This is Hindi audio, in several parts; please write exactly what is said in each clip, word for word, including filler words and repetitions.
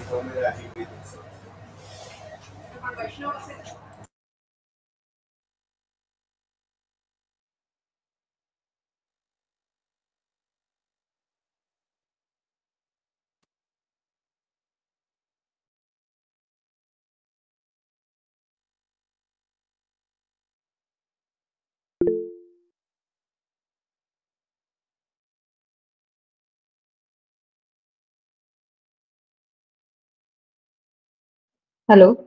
Hello.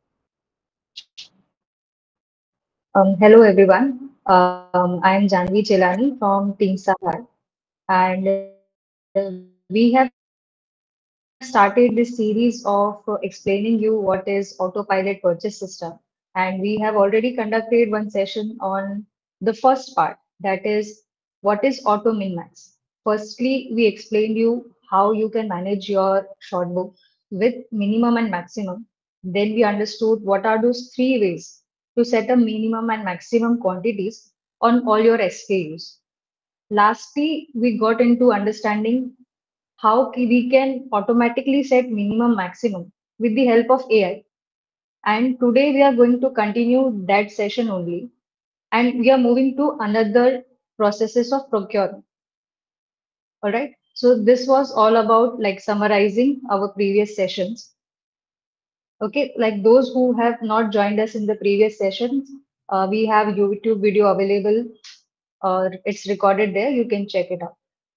Um, hello, everyone. Um, I am Janvi Chelani from Team Sahar, and uh, we have started this series of uh, explaining you what is autopilot purchase system. And we have already conducted one session on the first part, that is, what is Auto Min-Max. Firstly, we explained you how you can manage your short book with minimum and maximum. Then we understood what are those three ways to set a minimum and maximum quantities on all your S K Us. Lastly, we got into understanding how ki- we can automatically set minimum maximum with the help of A I. And today we are going to continue that session only. And we are moving to another processes of procurement. All right. So this was all about like summarizing our previous sessions. Okay, like those who have not joined us in the previous sessions, uh, we have YouTube video available, or it's recorded there. You can check it out.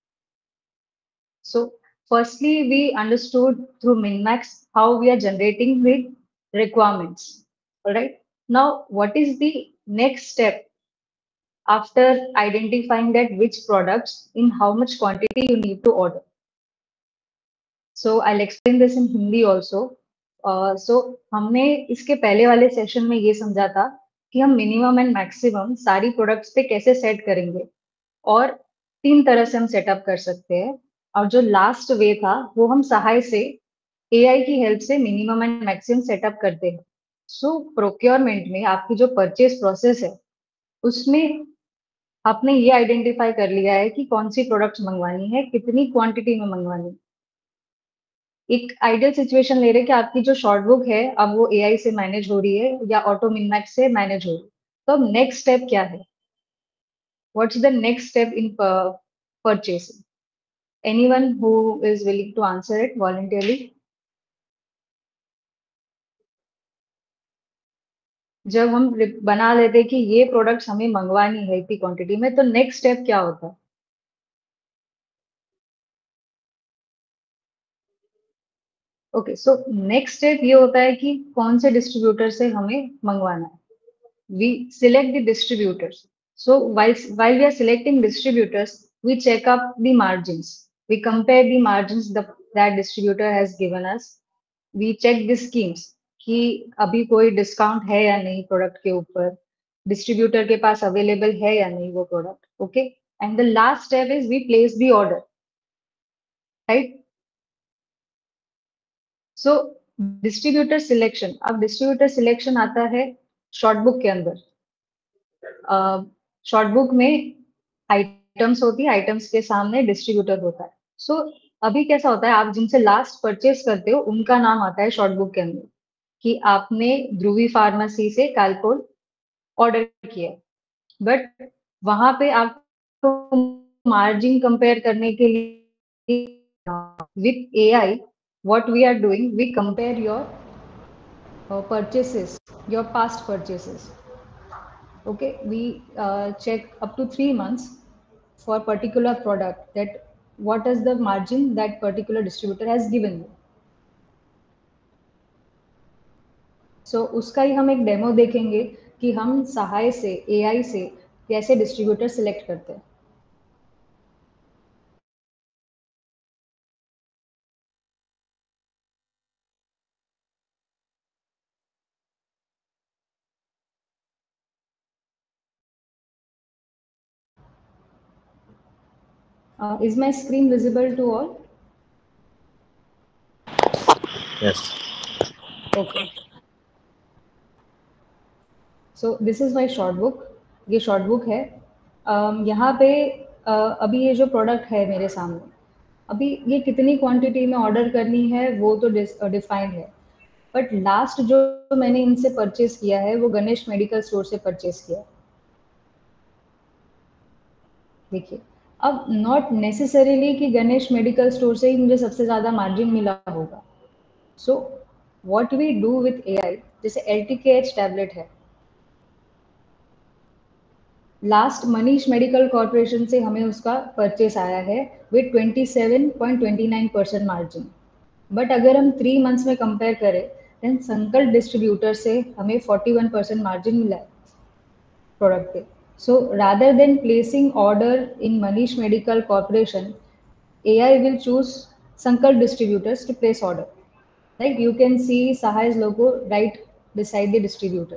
So, firstly, we understood through MinMax how we are generating the requirements. All right. Now, what is the next step after identifying that which products in how much quantity you need to order? So, I'll explain this in Hindi also. Uh, so, हमने इसके पहले वाले सेशन में ये समझा था कि हम मिनिमम एंड मैक्सिमम सारी प्रोडक्ट्स पे कैसे सेट करेंगे और तीन तरह से हम सेटअप कर सकते हैं और जो लास्ट वे था वो हम सहाय से एआई की हेल्प से मिनिमम एंड मैक्सिमम सेटअप करते हैं सो प्रोक्योरमेंट में आपकी जो परचेज प्रोसेस है उसमें आपने ये आइडेंटिफाई कर लिया है कि कौन सी प्रोडक्ट्स मंगवानी है कितनी क्वांटिटी में मंगवानी है एक आइडियल सिचुएशन ले रहे हैं कि आपकी जो शॉर्ट बुक है अब वो एआई से मैनेज हो रही है या ऑटो मिनमैक्स से मैनेज हो रही है तो अब नेक्स्ट स्टेप क्या है what's the next step in purchasing anyone who is willing to answer it voluntarily जब हम रि- बना लेते हैं कि ये प्रोडक्ट्स हमें मंगवानी है इतनी क्वांटिटी में तो नेक्स्ट स्टेप क्या होता है ओके सो नेक्स्ट स्टेप ये होता है कि कौन से डिस्ट्रीब्यूटर से हमें मंगवाना है we select the distributors. So while, while we are selecting distributors, we check up the margins. We compare the margins the, that distributor has given us. We check the schemes कि अभी कोई डिस्काउंट है या नहीं प्रोडक्ट के ऊपर डिस्ट्रीब्यूटर के पास अवेलेबल है या नहीं वो product okay and the last step is we place the order right so distributor selection अब डिस्ट्रीब्यूटर सिलेक्शन आता है शॉर्ट बुक के अंदर शॉर्ट बुक में आइटम्स होती है आइटम्स के सामने डिस्ट्रीब्यूटर होता है सो so, अभी कैसा होता है आप जिनसे लास्ट परचेस करते हो उनका नाम आता है शॉर्ट बुक के अंदर कि आपने ध्रुवी फार्मेसी से कालपोल ऑर्डर किया बट वहां पे आपको मार्जिन कंपेयर करने के लिए with AI what we are doing we compare your purchases your past purchases okay we uh, check up to three months for particular product that what is the margin that particular distributor has given you so उसका ही हम एक डेमो देखेंगे कि हम सहाय से एआई से कैसे डिस्ट्रीब्यूटर सिलेक्ट करते हैं uh, is my screen visible to all Yes. okay so this is my short book ये शॉर्ट बुक है um, यहाँ पे uh, अभी ये जो प्रोडक्ट है मेरे सामने अभी ये कितनी क्वांटिटी में ऑर्डर करनी है वो तो डिफाइंड है, बट लास्ट जो मैंने इनसे परचेज किया है वो गणेश मेडिकल स्टोर से परचेज किया है। देखिए, अब नॉट नेसेसरीली कि गणेश मेडिकल स्टोर से ही मुझे सबसे ज़्यादा मार्जिन मिला होगा। So what we do with AI, जैसे L T K H tablet है, लास्ट मनीष मेडिकल कॉर्पोरेशन से हमें उसका परचेस आया है with twenty seven point twenty nine percent margin. But अगर हम थ्री मंथ्स में कंपेयर करें, देन संकल्प डिस्ट्रीब्यूटर से हमें फोर्टी वन परसेंट मार्जिन मिला है प्रोडक्ट पे। So rather than placing order in Manish medical corporation, A I will choose Sankalp distributors to place order. Right? You can see Sahai's logo right beside the distributor.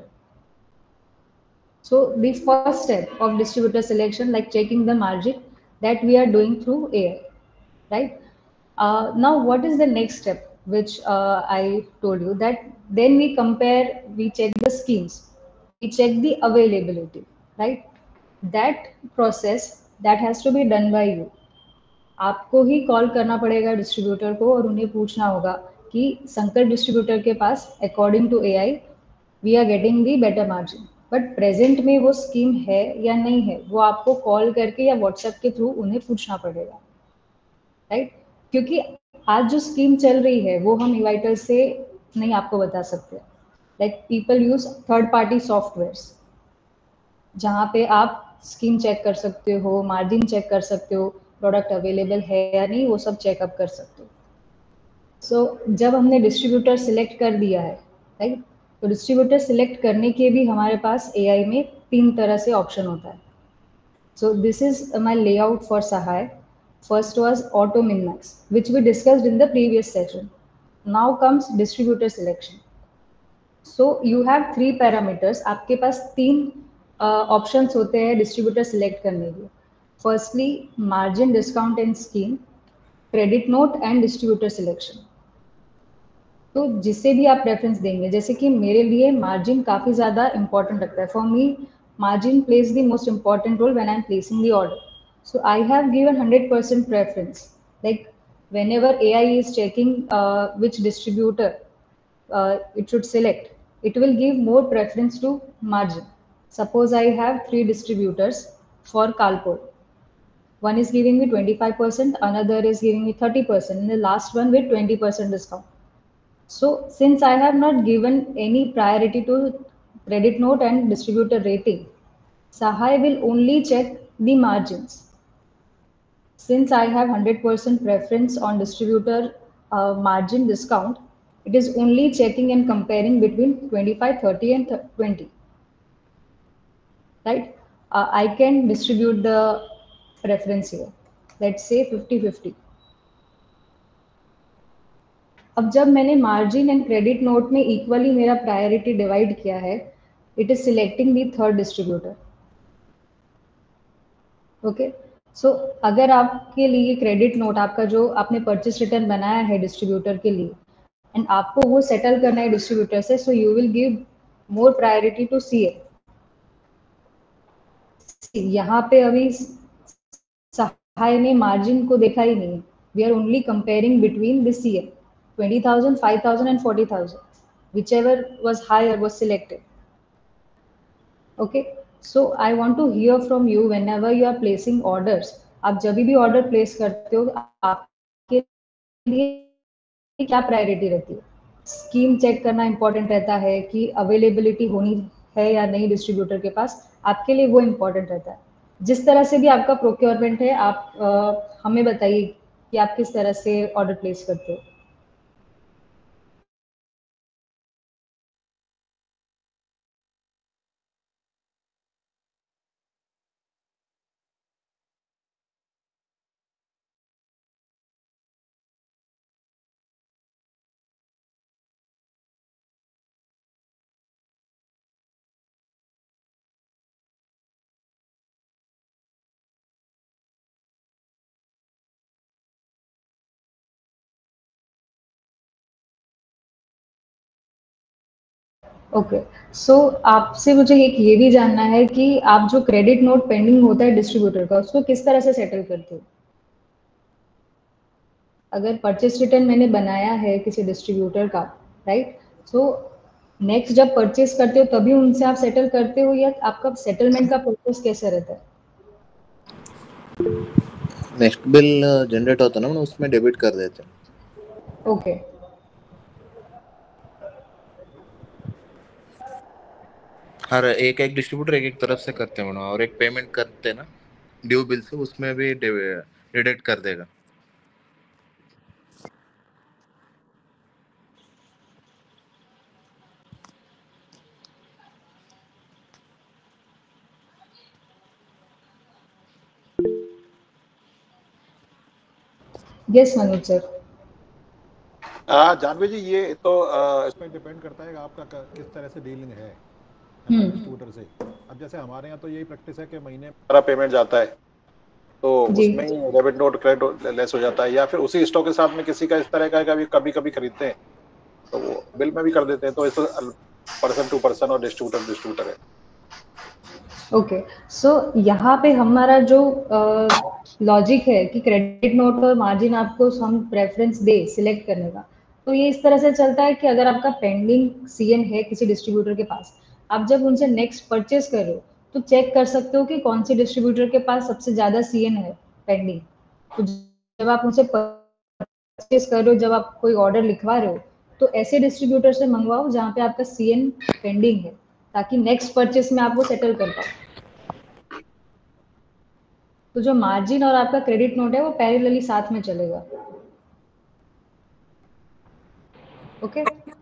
So the first step of distributor selection, like checking the margin, that we are doing through A I, right? Uh, now, what is the next step, which uh, I told you that then we compare, we check the schemes, we check the availability, right? That process that has to be done by you. आपको ही कॉल करना पड़ेगा डिस्ट्रीब्यूटर को और उन्हें पूछना होगा कि संकल्प डिस्ट्रीब्यूटर के पास according to AI we are getting the better margin, but present में वो स्कीम है या नहीं है वो आपको कॉल करके या व्हाट्सएप के थ्रू उन्हें पूछना पड़ेगा, राइट? क्योंकि आज जो स्कीम चल रही है वो हम इवाइटल से नहीं आपको बता सकते। Like people use third party softwares जहाँ पे आप स्कीम चेक कर सकते हो, मार्जिन चेक कर सकते हो, प्रोडक्ट अवेलेबल है या नहीं वो सब चेकअप कर सकते हो। सो so, जब हमने डिस्ट्रीब्यूटर सिलेक्ट कर दिया है, राइट, तो डिस्ट्रीब्यूटर सिलेक्ट करने के भी हमारे पास एआई में तीन तरह से ऑप्शन होता है। So this is my layout for Sahay. First was auto minmax which we discussed in the previous session. Now comes distributor selection. So you have three parameters, आपके पास तीन ऑप्शंस uh, होते हैं डिस्ट्रीब्यूटर सिलेक्ट करने के। Firstly margin discount and scheme, credit note and distributor selection. तो जिससे भी आप प्रेफरेंस देंगे, जैसे कि मेरे लिए मार्जिन काफ़ी ज़्यादा इंपॉर्टेंट लगता है। For me margin plays the most important role when I am placing the order. So I have given hundred percent preference, like whenever A I is checking uh, which distributor uh, it should select, it will give more preference to margin. Suppose I have three distributors for Calpol. One is giving me twenty-five percent, another is giving me thirty percent, and the last one with twenty percent discount. So since I have not given any priority to credit note and distributor rating, Sahai will only check the margins. Since I have one hundred percent preference on distributor uh, margin discount, it is only checking and comparing between twenty-five, thirty and twenty, right? Uh, I can distribute the preference here. Let's say fifty fifty. अब जब मैंने मार्जिन एंड क्रेडिट नोट में इक्वली मेरा प्रायोरिटी डिवाइड किया है, it is selecting the third distributor. Okay, so अगर आपके लिए क्रेडिट नोट, आपका जो आपने परचेस रिटर्न बनाया है डिस्ट्रीब्यूटर के लिए, एंड आपको वो सेटल करना है डिस्ट्रीब्यूटर से, so you will give more priority to C A. यहाँ पे अभी सहाय ने मार्जिन को देखा ही नहीं, we are only comparing between this C A, twenty thousand, five thousand and forty thousand, whichever was higher was selected. Okay, so I want to hear from you whenever you are placing orders. आप जब भी ऑर्डर प्लेस करते हो आपके लिए क्या प्रायोरिटी रहती है? स्कीम चेक करना इंपॉर्टेंट रहता है कि अवेलेबिलिटी होनी है या नहीं डिस्ट्रीब्यूटर के पास, आपके लिए वो इम्पोर्टेंट रहता है। जिस तरह से भी आपका प्रोक्योरमेंट है, आप आ, हमें बताइए कि आप किस तरह से ऑर्डर प्लेस करते हो। ओके, सो आपसे मुझे एक ये भी जानना है कि आप जो क्रेडिट नोट पेंडिंग होता है डिस्ट्रीब्यूटर का, उसको किस तरह से सेटल करते हो? अगर परचेस रिटर्न मैंने बनाया है किसी डिस्ट्रीब्यूटर का, राइट, सो नेक्स्ट जब परचेस करते हो तभी उनसे आप सेटल करते हो, या आपका सेटलमेंट का प्रोसेस कैसे रहता है? नेक्स्ट बिल जनरेट होता है ना, उसमें डेबिट कर देते हैं। ओके। हर एक एक डिस्ट्रीब्यूटर एक एक तरफ से करते हैं मैडम, और एक पेमेंट करते हैं ना ड्यू बिल से, उसमें भी डिडक्ट कर देगा। Yes Manoj sir. हाँ जानवी जी, ये तो आ, इसमें डिपेंड करता है कि आपका क- किस तरह से डीलिंग है है ना हम्म। डिस्ट्रीब्यूटर से। अब जैसे हमारे यहाँ तो यही प्रैक्टिस है कि महीने में हमारा पेमेंट जाता है तो जी। उसमें ही डेबिट नोट क्रेडिट लेस हो जाता है, या फिर उसी स्टॉक के साथ में किसी का इस तरह का कभी कभी कभी खरीदते हैं तो वो बिल में भी कर देते हैं। तो इस पर्सन टू पर्सन और डिस्ट्रीब्यूटर डिस्ट्रीब्यूटर है। ओके, सो यहाँ पे हमारा जो लॉजिक है कि क्रेडिट नोट और मार्जिन आपको हम प्रेफरेंस दे सिलेक्ट करने का, तो ये इस तरह से चलता है कि अगर आपका पेंडिंग सीएन है किसी डिस्ट्रीब्यूटर के पास, आप जब उनसे नेक्स्ट परचेस कर रहे हो तो चेक कर सकते हो कि कौन सी डिस्ट्रीब्यूटर के पास सबसे ज़्यादा सीएन है पेंडिंग। तो जब आप उनसे परचेस कर रहे हो, जब आप कोई ऑर्डर लिखवा रहे हो, तो ऐसे डिस्ट्रीब्यूटर से मंगवाओ जहाँ पे आपका सीएन पेंडिंग है, ताकि नेक्स्ट परचेस में आप वो सेटल कर पाओ। तो जो मार्जिन और आपका क्रेडिट नोट है वो पैरेलली साथ में चलेगा। ओके।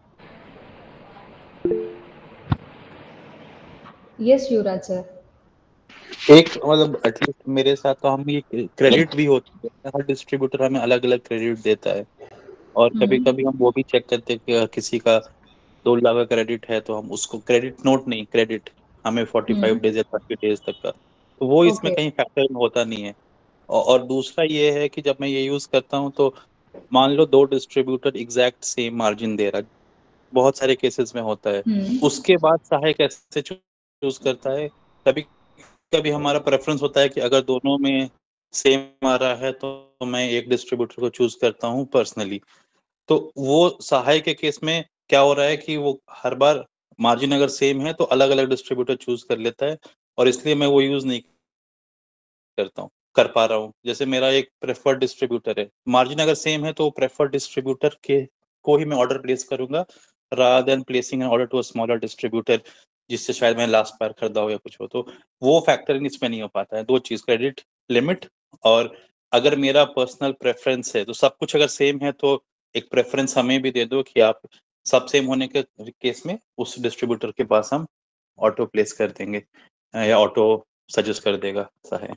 Yes Yuvraj sir. एक मतलब एटलीस्ट मेरे साथ तो हम ये क्रेडिट भी होती है, हर डिस्ट्रीब्यूटर हमें अलग अलग क्रेडिट देता है। और कभी हम्म। कभी हम वो भी चेक करते हैं कि किसी का दो लाख का क्रेडिट है तो हम उसको क्रेडिट नोट नहीं, क्रेडिट हमें फोर्टी फाइव हम्म। डेज या थर्टी डेज तक का, तो वो इसमें ओके। कहीं फैक्टर होता नहीं है। और, और दूसरा ये है कि जब मैं ये यूज करता हूँ तो मान लो दो डिस्ट्रीब्यूटर एग्जैक्ट सेम मार्जिन दे रहा है, बहुत सारे केसेस में होता है। हम्म। उसके बाद सहायक कैसे चूज करता है, कभी कभी हमारा प्रेफरेंस होता है कि अगर दोनों में सेम आ रहा है तो मैं एक डिस्ट्रीब्यूटर को चूज करता हूँ पर्सनली। तो वो सहाय के केस में क्या हो रहा है कि वो हर बार मार्जिन अगर सेम है तो अलग अलग डिस्ट्रीब्यूटर चूज कर लेता है, और इसलिए मैं वो यूज नहीं करता हूँ कर पा रहा हूँ। जैसे मेरा एक प्रेफर्ड डिस्ट्रीब्यूटर है, मार्जिन अगर सेम है तो प्रेफर्ड डिस्ट्रीब्यूटर के को ही मैं ऑर्डर प्लेस करूंगा, rather than placing an order to a smaller distributor जिससे शायद मैं लास्ट बार खरीदा हो या कुछ हो। तो वो फैक्टर इसमें नहीं हो पाता है। दो चीज, क्रेडिट लिमिट, और अगर मेरा पर्सनल प्रेफरेंस है तो सब कुछ अगर सेम है तो एक प्रेफरेंस हमें भी दे दो कि आप सब सेम होने के केस में उस डिस्ट्रीब्यूटर के पास हम ऑटो प्लेस कर देंगे या ऑटो सजेस्ट कर देगा। ऐसा है।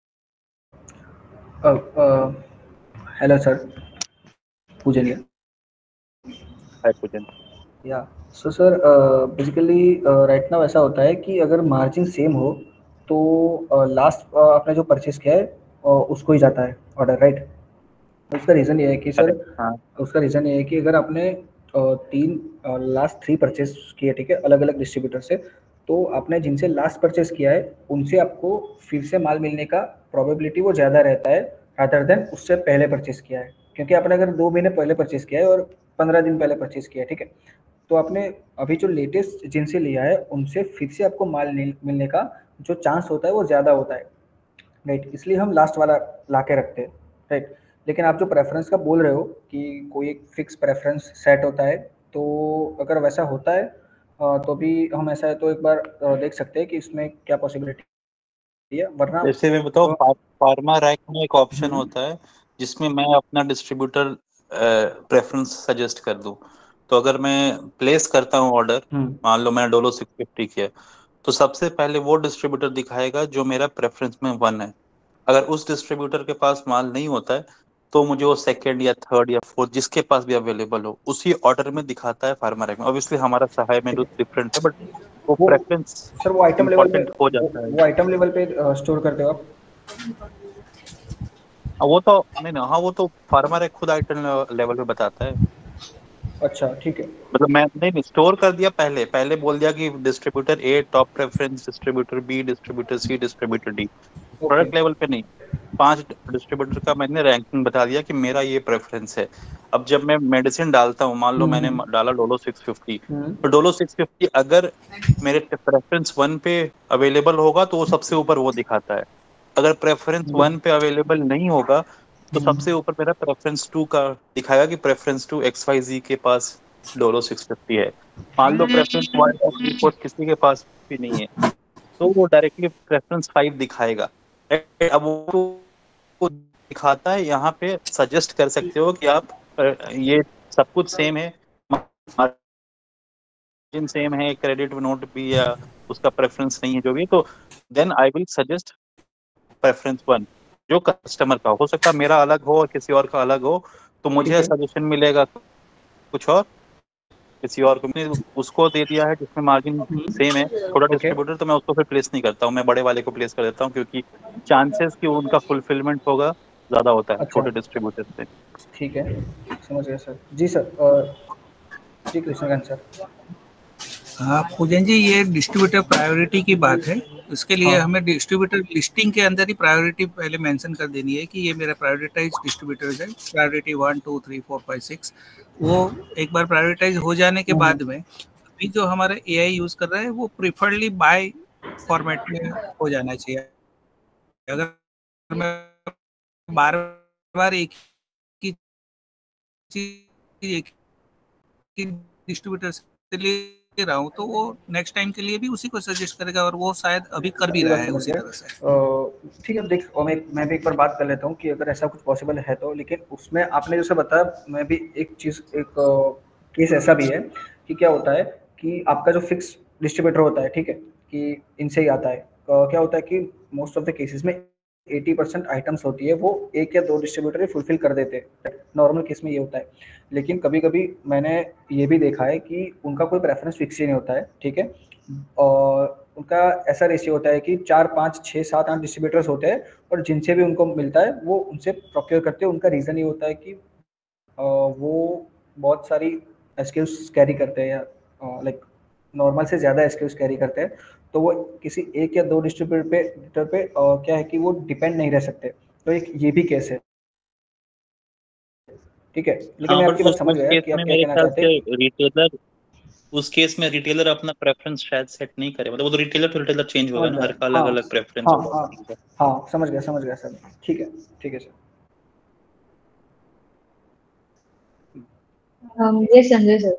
Hello sir, Pujan here. Hi Pujan. Yeah so sir, basically right now ऐसा होता है कि अगर मार्जिन सेम हो तो लास्ट uh, आपने जो परचेस किया है uh, उसको ही जाता है ऑर्डर, राइट? उसका रीज़न ये है कि सर, हाँ उसका रीज़न ये है कि अगर आपने uh, तीन लास्ट थ्री परचेस किए, ठीक है, अलग अलग डिस्ट्रीब्यूटर से, तो आपने जिनसे लास्ट परचेस किया है उनसे आपको फिर से माल मिलने का प्रोबेबिलिटी वो ज़्यादा रहता है रादर देन उससे पहले परचेस किया है। क्योंकि आपने अगर दो महीने पहले परचेस किया है और पंद्रह दिन पहले परचेस किया है, ठीक है, तो आपने अभी जो लेटेस्ट जिनसे लिया है उनसे फिर से आपको माल मिलने का जो चांस होता है वो ज़्यादा होता है, राइट? इसलिए हम लास्ट वाला ला के रखते हैं, राइट? लेकिन आप जो प्रेफरेंस का बोल रहे हो कि कोई एक फिक्स प्रेफरेंस सेट होता है, तो अगर वैसा होता है तो भी हम ऐसा है तो एक बार देख सकते हैं कि इसमें क्या पॉसिबिलिटी है, वरना जैसे मैं बताऊँ, फार्मा रैक में एक ऑप्शन हम्म, होता है जिसमें मैं अपना डिस्ट्रीब्यूटर प्रेफरेंस सजेस्ट कर दूं। तो अगर मैं प्लेस करता हूं ऑर्डर, हम्म, मान लो मैंने डोलो सिक्स फिफ्टी किया, तो सबसे पहले वो डिस्ट्रीब्यूटर दिखाएगा जो मेरा प्रेफरेंस में वन है। अगर उस डिस्ट्रीब्यूटर के पास माल नहीं होता है तो मुझे वो सेकंड या थर्ड या फोर्थ जिसके पास भी अवेलेबल हो उसी ऑर्डर में दिखाता है फार्मा रैक में। ऑब्वियसली हमारा सहाय में ठीक है। डिफरेंट है, बट वो वो प्रेफरेंस सर वो आइटम लेवल पे इम्पोर्टेंट हो वो, जाता है। वो आइटम लेवल पे स्टोर करते हो आप? हाँ, वो तो नहीं ना, हाँ वो तो फार्मर है खुद आइटम लेवल पे बताता है। अच्छा, ठीक है। मतलब मैं नहीं नहीं स्टोर कर दिया, पहले पहले बोल दिया कि distributor A top preference, distributor B, distributor C, distributor D, okay, product level पे नहीं। पांच डिस्ट्रीब्यूटर का मैंने रैंकिंग बता दिया कि मेरा ये प्रेफरेंस है। अब जब मैं मेडिसिन डालता हूँ, मान लो मैंने हम्म, डाला डोलो सिक्स फिफ्टी, हम्म, तो डोलो सिक्स फिफ्टी अगर मेरे प्रेफरेंस वन पे अवेलेबल होगा तो वो सबसे ऊपर वो दिखाता है। अगर प्रेफरेंस वन पे अवेलेबल नहीं होगा तो सबसे ऊपर मेरा प्रेफरेंस टू का दिखाएगा कि preference two X Y Z के पास डोलो सिक्स फिफ्टी है। मान लो प्रेफरेंस वन और थ्री फोर किसी के पास भी नहीं है तो वो डायरेक्टली प्रेफरेंस फाइव दिखाएगा। अब वो को दिखाता है, यहाँ पे सजेस्ट कर सकते हो कि आप अ, ये सब कुछ सेम है, मार्जिन सेम है, क्रेडिट नोट भी या उसका प्रेफरेंस नहीं है जो भी, तो then I will suggest preference one जो कस्टमर का हो सकता है मेरा अलग हो और किसी और का अलग हो, तो ठीक मुझे है। सजेशन मिलेगा कुछ और, किसी और को मैंने उसको दे दिया है जिसमें मार्जिन सेम है, छोटा ओके, डिस्ट्रीब्यूटर, तो मैं उसको फिर प्लेस नहीं करता हूँ, मैं बड़े वाले को प्लेस कर देता हूँ क्योंकि चांसेस कि उनका फुलफिलमेंट होगा ज्यादा होता है अच्छा, छोटे डिस्ट्रीब्यूटर से। ठीक है, समझ गया सर। जी सर, अ, जी कृष्णकांत सर। हाँ पूजन जी, ये डिस्ट्रीब्यूटर प्रायोरिटी की बात है। इसके लिए हाँ, हमें डिस्ट्रीब्यूटर लिस्टिंग के अंदर ही प्रायोरिटी पहले मेंशन कर देनी है कि ये मेरा प्रायोरिटाइज डिस्ट्रीब्यूटर्स है, priority one two three four five six. वो एक बार प्रायोरिटाइज हो जाने के बाद में अभी जो हमारा एआई यूज कर रहा है वो प्रिफर्डली बाय फॉर्मेट में हो जाना चाहिए। अगर मैं बार बार एक ही चीज एक ही डिस्ट्रीब्यूटर से ले रहा हूँ तो वो नेक्स्ट टाइम के लिए भी उसी को सजेस्ट करेगा और वो शायद अभी कर भी रहा है उसी तरह से। अ, ठीक है, देख और मैं मैं भी एक बार बात कर लेता हूँ कि अगर ऐसा कुछ पॉसिबल है तो, लेकिन उसमें आपने जैसे बताया, मैं भी एक चीज़, एक केस ऐसा भी है कि क्या होता है कि आपका जो फिक्स डिस्ट्रीब्यूटर होता है, ठीक है, कि इनसे ही आता है, अ, क्या होता है कि मोस्ट ऑफ द केसेस में अस्सी परसेंट आइटम्स होती है वो एक या दो डिस्ट्रीब्यूटर ही फुलफिल कर देते हैं, नॉर्मल केस में ये होता है। लेकिन कभी कभी मैंने ये भी देखा है कि उनका कोई प्रेफरेंस फिक्स ही नहीं होता है, ठीक है, और उनका ऐसा रेशियो होता है कि चार पाँच छः सात आठ डिस्ट्रीब्यूटर्स होते हैं और जिनसे भी उनको मिलता है वो उनसे प्रोक्योर करते हैं। उनका रीज़न ये होता है कि अ, वो बहुत सारी एसक्यूज कैरी करते हैं, या लाइक नॉर्मल से ज़्यादा एसक्यूज कैरी करते हैं, तो वो किसी एक या दो डिस्ट्रीब्यूटर पे डिस्ट्रीब्यूटर पे अ, क्या है कि वो डिपेंड नहीं रह सकते। तो एक ये भी केस है, ठीक है, लेकिन हाँ मैं बट आपकी बात समझ उस गया केस कि में आप क्या मेरे कहना ख्याल चाहते से हैं। रिटेलर उस केस में रिटेलर अपना प्रेफरेंस शायद सेट नहीं करे, मतलब वो तो रिटेलर टू रिटेलर चेंज होगा समझ ना, हर गया, का अलग हाँ अलग प्रेफरेंस हाँ होगा हाँ उसी का। हाँ, समझ गया समझ गया सर, ठीक है ठीक है sir. Um, yes, Sanjay sir.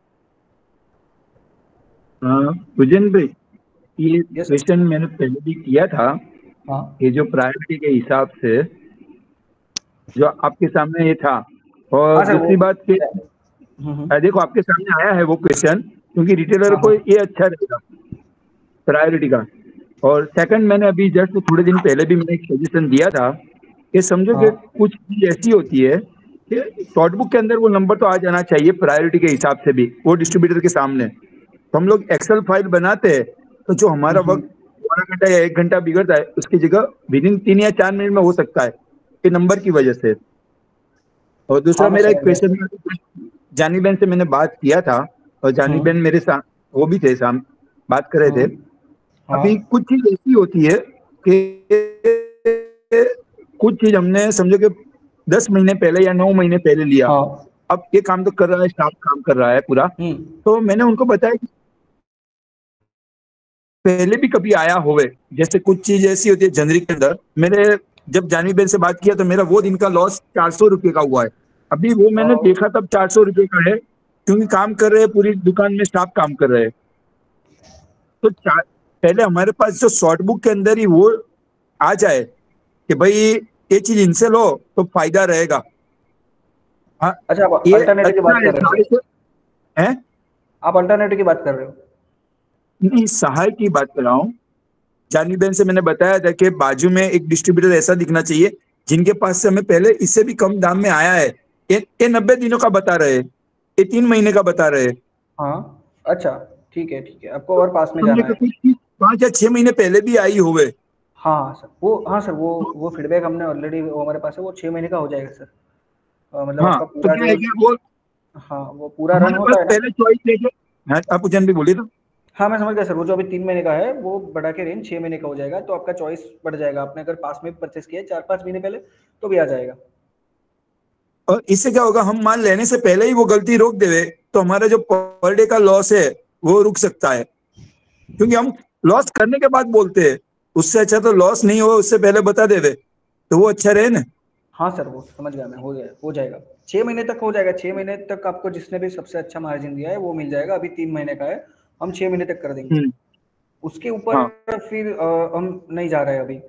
Sujan भाई, ये यस क्वेश्चन मैंने पहले भी किया था हाँ कि जो प्रायोरिटी के हिसाब से जो आपके सामने ये था, और हाँ सर वो दूसरी बात कि हम्म, हम्म, अ, देखो आपके सामने आया है वो क्वेश्चन, क्योंकि रिटेलर हाँ को हाँ ये अच्छा रहेगा प्रायोरिटी का। और सेकंड, मैंने अभी जस्ट थोड़े दिन पहले भी मैंने एक सजेशन दिया था कि समझो कि हाँ कुछ चीज ऐसी होती है कि शॉर्ट बुक के अंदर वो नंबर तो आ जाना चाहिए प्रायोरिटी के हिसाब से भी, वो डिस्ट्रीब्यूटर के सामने। तो हम लोग एक्सेल फाइल बनाते हैं तो जो हमारा हम्म, वक्त बारह घंटा या एक घंटा बिगड़ता है उसकी जगह विद इन तीन या चार मिनट में हो सकता है ये नंबर की वजह से। और दूसरा हाँ मैं मेरा एक समझ गया। क्वेश्चन, जानी बहन से मैंने बात किया था और जानी हम्म बहन मेरे साथ वो भी थे, साम बात कर रहे थे। हम्म, हाँ अभी कुछ चीज ऐसी होती है कि कुछ चीज हमने समझो कि दस महीने पहले या नौ महीने पहले लिया, हाँ अब ये काम तो कर रहा है, स्टाफ काम कर रहा है पूरा, हम्म तो मैंने उनको बताया कि पहले भी कभी आया होवे, जैसे कुछ चीज ऐसी होती है जनरिक के अंदर। मैंने जब जानी बहन से बात किया तो मेरा वो दिन का लॉस चार सौ रुपये का हुआ है। अभी वो मैंने और देखा तब चार सौ रुपये का है, क्योंकि काम कर रहे हैं, पूरी दुकान में स्टाफ काम कर रहे हैं। तो चार, पहले हमारे पास जो शॉर्ट बुक के अंदर ही वो आ जाए कि भाई ये चीज इनसे लो तो फायदा रहेगा। हाँ, अच्छा, आप ये अल्टरनेटिव की अच्छा बात है कर रहे हो सहाय सर, से- हैं? आप अल्टरनेटिव की बात कर रहे हो। नहीं, सहाय की बात कर रहा हूँ। जानी बहन से मैंने बताया था कि बाजू में एक डिस्ट्रीब्यूटर ऐसा दिखना चाहिए जिनके पास से हमें पहले इससे भी कम दाम में आया है। ये ये नब्बे दिनों का बता रहे हैं, ये तीन महीने का बता रहे हैं। हाँ अच्छा, ठीक है ठीक है, आपको और पास में समझे जाना कि है। कुछ चीज पाँच या छह महीने पहले भी आई हुए। हाँ हाँ सर, वो हाँ सर वो वो फीडबैक हमने ऑलरेडी, वो हमारे पास है, वो छः महीने का हो जाएगा सर। अ, मतलब हाँ, आपका तो पूरा क्या जो, है कि वो हाँ वो पूरा रन हमारे पास होता है ना। पहले चॉइस है कि हाँ, आप उजन भी बोलिए तो। हाँ मैं समझ गया सर, वो जो अभी तीन महीने का है वो बढ़ा के रेंज छह महीने का हो जाएगा, तो आपका चॉइस बढ़ जाएगा। आपने अगर पास में परचेस किया है चार पाँच महीने पहले तो भी आ जाएगा। और इससे क्या होगा, हम माल लेने से पहले ही वो गलती रोक देवे तो हमारा जो पर डे का लॉस है वो रुक सकता है, क्योंकि हम लॉस करने के बाद बोलते हैं, उससे अच्छा तो लॉस नहीं हो उससे पहले बता देवे तो वो अच्छा रहे ना। हाँ सर वो समझ गया मैं, हो जाए हो जाएगा छह महीने तक हो जाएगा। छह महीने तक आपको जिसने भी सबसे अच्छा मार्जिन दिया है वो मिल जाएगा। अभी तीन महीने का है, हम छह महीने तक कर देंगे। हम्म, उसके ऊपर हाँ। फिर अ, हम नहीं जा रहे हैं अभी,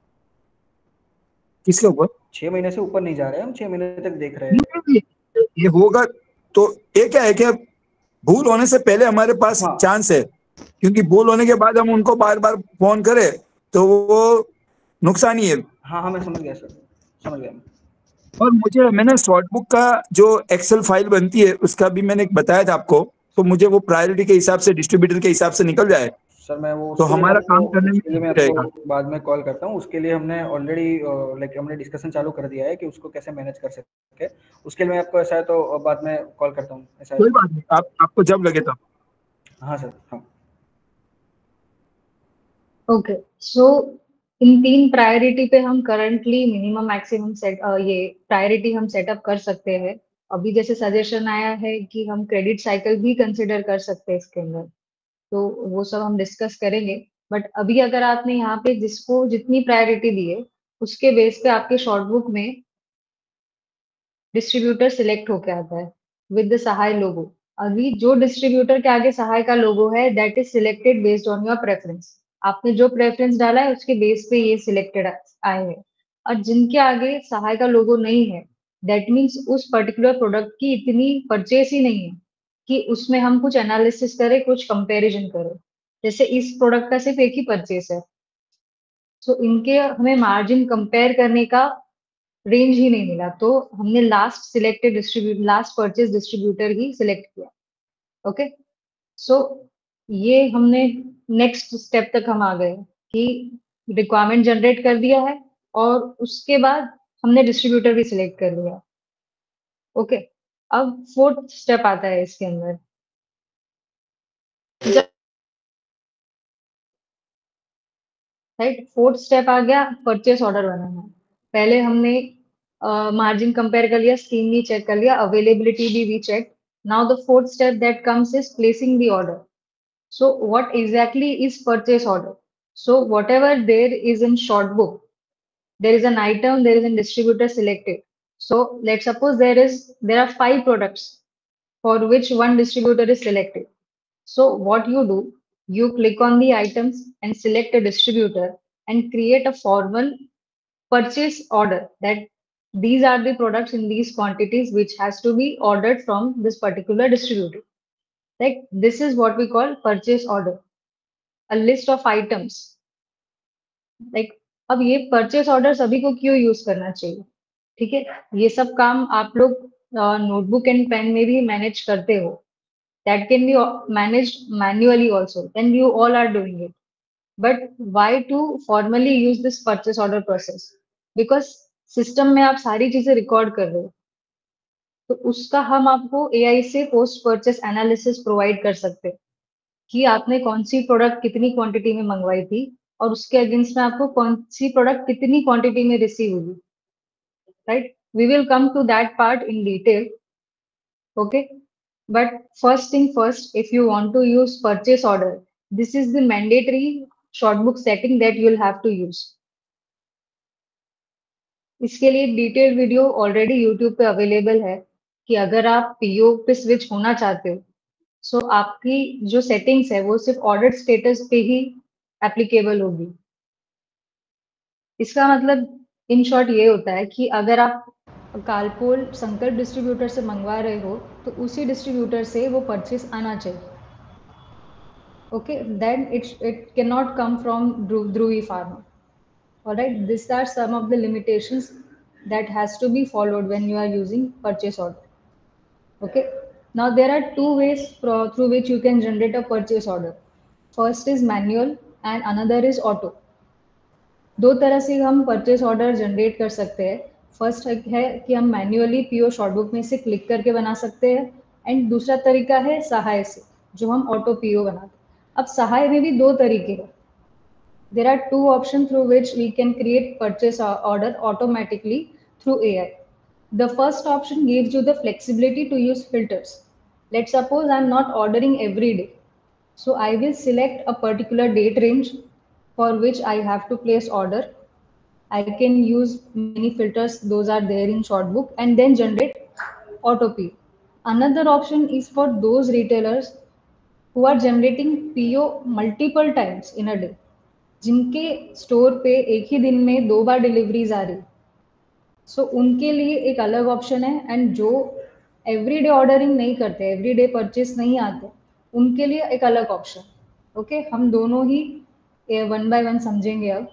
किसके ऊपर? छह महीने से ऊपर नहीं जा रहे हैं हम, छह महीने तक देख रहे हैं। नहीं, ये होगा तो ये क्या है कि भूल होने से पहले हमारे पास हाँ चांस है, क्योंकि भूल होने के बाद हम उनको बार बार फोन करें तो वो नुकसान ही है। हाँ हाँ मैं समझ गया सर, समझ गया मैं। और मुझे मैंने शॉर्ट बुक का जो एक्सेल फाइल बनती है उसका भी मैंने बताया था आपको, तो मुझे वो प्रायोरिटी के हिसाब से डिस्ट्रीब्यूटर के हिसाब से निकल जाए सर मैं वो तो उसके लिए मैं हमारा काम आपको करने में उसके लिए मैं easy रहेगा। आपको बाद में कॉल करता हूँ। उसके लिए हमने ऑलरेडी लाइक हमने डिस्कशन चालू कर दिया है कि उसको कैसे मैनेज कर सके। उसके लिए मैं आपको ऐसा है तो बाद में कॉल करता हूँ, ऐसा है कोई तो। बात नहीं, आप आपको जब लगे तब। हाँ सर हाँ। ओके, सो इन तीन प्रायोरिटी पे हम करंटली मिनिमम मैक्सिमम सेट ये प्रायोरिटी हम सेटअप कर सकते हैं। अभी जैसे सजेशन आया है कि हम क्रेडिट साइकिल भी कंसिडर कर सकते हैं इसके अंदर, तो वो सब हम डिस्कस करेंगे। बट अभी अगर आपने यहाँ पे जिसको जितनी प्रायोरिटी दी है उसके बेस पे आपके शॉर्ट बुक में डिस्ट्रीब्यूटर सिलेक्ट होके आता है विद द सहाय लोगो। अभी जो डिस्ट्रीब्यूटर के आगे सहाय का लोगो है that is selected based on your preference. आपने जो प्रेफरेंस डाला है उसके बेस पे ये सिलेक्टेड आए हैं। और जिनके आगे सहाय का लोगो नहीं है दैट मीन्स उस पर्टिकुलर प्रोडक्ट की इतनी परचेस ही नहीं है कि उसमें हम कुछ एनालिसिस करें, कुछ कंपैरिजन करें। जैसे इस प्रोडक्ट का सिर्फ एक ही परचेस है, सो इनके हमें मार्जिन कंपेयर करने का रेंज ही नहीं मिला, तो हमने last selected distribute last purchase distributor ही सिलेक्ट किया। ओके, सो ये हमने नेक्स्ट स्टेप तक हम आ गए कि रिक्वायरमेंट जनरेट कर दिया है और उसके बाद हमने डिस्ट्रीब्यूटर भी सिलेक्ट कर लिया। ओके, अब फोर्थ स्टेप आता है इसके अंदर। राइट, फोर्थ स्टेप आ गया परचेस ऑर्डर बनाना। पहले हमने मार्जिन कंपेयर कर लिया, स्कीम भी चेक कर लिया, अवेलेबिलिटी भी we check. Now the fourth step that comes is placing the order. So what exactly is purchase order? So whatever there is in short book, there is an item, there is a distributor selected. So let's suppose there is there are five products for which one distributor is selected. So what you do, you click on the items and select a distributor and create a formal purchase order that these are the products in these quantities which has to be ordered from this particular distributor. Like this is what we call purchase order, a list of items. Like अब ये परचेस ऑर्डर सभी को क्यों यूज करना चाहिए? ठीक है, ये सब काम आप लोग नोटबुक एंड पेन में भी मैनेज करते हो, that can be managed manually also, then you all are doing it. But why to formally use this purchase order process? Because system में आप सारी चीजें रिकॉर्ड कर रहे हो, तो उसका हम आपको एआई से पोस्ट परचेस एनालिसिस प्रोवाइड कर सकते हैं कि आपने कौन सी प्रोडक्ट कितनी क्वांटिटी में मंगवाई थी और उसके अगेंस्ट में आपको कौन सी प्रोडक्ट कितनी क्वांटिटी में रिसीव हुई। Right, we will come to that part in detail. Okay, but first thing first, if you want to use purchase order, this is the mandatory short book setting that you will have to use. इसके लिए डिटेल वीडियो ऑलरेडी यूट्यूब पे अवेलेबल है कि अगर आप पीओ पे स्विच होना चाहते हो, सो so आपकी जो सेटिंग्स है वो सिर्फ ऑर्डर स्टेटस पे ही एप्लीकेबल होगी। इसका मतलब इन शॉर्ट ये होता है कि अगर आप कालपोल संकल्प डिस्ट्रीब्यूटर से मंगवा रहे हो तो उसी डिस्ट्रीब्यूटर से वो परचेस आना चाहिए। Okay, then it it cannot come from Dhruvi Pharma. All right, these are some of the limitations that has to be followed when you are using purchase order. Okay, now there are two ways through which you can generate a purchase order. First is manual and another is auto. दो तरह से हम परचेस ऑर्डर जनरेट कर सकते हैं। फर्स्ट है कि हम मैन्युअली पीओ शॉर्टबुक में से क्लिक करके बना सकते हैं, एंड दूसरा तरीका है सहाय से, जो हम ऑटो पीओ बनाते हैं। अब सहाय में भी दो तरीके हैं. There are two options through which we can create purchase order automatically through A I. The first option gives you the flexibility to use filters. Let's suppose I'm not ordering every day. So I will select a particular date range for which I have to place order. I can use many filters, those are there in Shortbook, and then generate auto P O. Another option is for those retailers who are generating P O multiple times in a day, जिनके स्टोर पे एक ही दिन में दो बार डिलीवरीज आ रही, सो so, उनके लिए एक अलग ऑप्शन है. एंड जो एवरीडे ऑर्डरिंग नहीं करते, एवरीडे परचेस नहीं आते, उनके लिए एक अलग ऑप्शन. ओके, हम दोनों ही वन बाय वन समझेंगे अब.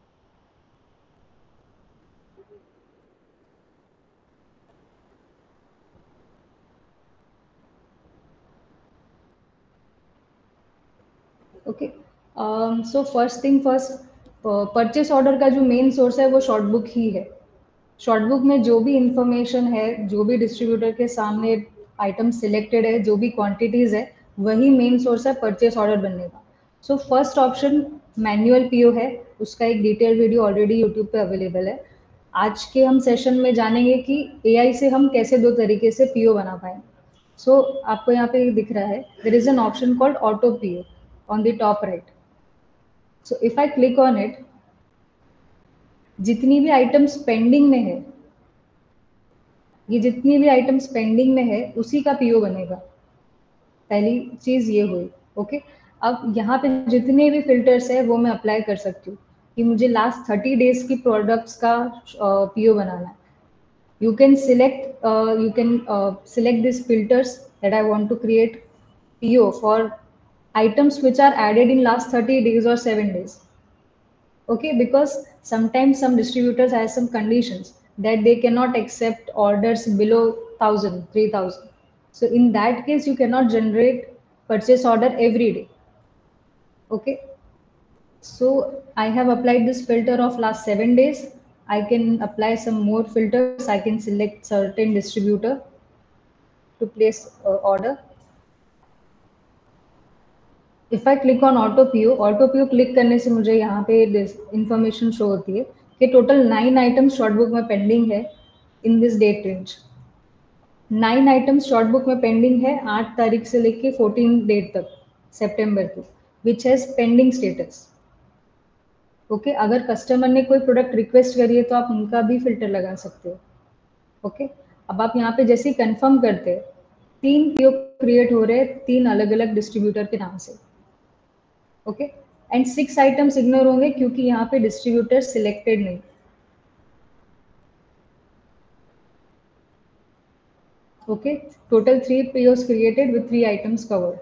Okay, so first thing first, purchase order का जो मेन सोर्स है वो शॉर्टबुक ही है. शॉर्टबुक में जो भी इंफॉर्मेशन है, जो भी डिस्ट्रीब्यूटर के सामने आइटम सिलेक्टेड है, जो भी क्वांटिटीज है, वही मेन सोर्स है परचेस ऑर्डर बनने का. So first option manual PO है, उसका एक डिटेल वीडियो ऑलरेडी यूट्यूब पे अवेलेबल है. आज के हम सेशन में जानेंगे कि एआई से हम कैसे दो तरीके से पीओ बना पाए. सो so, आपको यहाँ पे दिख रहा है, there is an option called auto PO on the top right. So if I click on it, जितनी भी आइटम्स पेंडिंग में है, ये जितनी भी आइटम्स पेंडिंग में है उसी का पीओ बनेगा. पहली चीज ये हुई. ओके, अब यहाँ पे जितने भी फिल्टर्स है वो मैं अप्लाई कर सकती हूँ कि मुझे लास्ट थर्टी डेज की प्रोडक्ट्स का पीओ बनाना है. You can select you can select this filters that I want to create PO for items which are added in last thirty days or seven days. Okay, because sometimes some distributors have some conditions that they cannot accept orders below one thousand, three thousand. So in that case, you cannot generate purchase order every day. Okay, so I have applied this filter of last seven days. I can apply some more filters. I can select certain distributor to place uh, order. If I click on auto PO, auto PO click करने से मुझे यहाँ पे इंफॉर्मेशन शो होती है कि टोटल नाइन आइटम्स शॉर्टबुक में पेंडिंग है in this date range. Nine items short book में पेंडिंग है आठ तारीख से लेके फोर्टीन डेट तक सितंबर की, which has pending status. Okay, अगर कस्टमर ने कोई प्रोडक्ट रिक्वेस्ट करी है तो आप उनका भी फिल्टर लगा सकते हो. Okay okay? अब आप यहाँ पे जैसे ही कंफर्म करते हैं, तीन पीओ क्रिएट हो रहे हैं तीन अलग अलग डिस्ट्रीब्यूटर के नाम से. Okay, and six items ignore होंगे क्योंकि यहाँ पे डिस्ट्रीब्यूटर सिलेक्टेड नहीं. Okay, total three POs created with three items covered.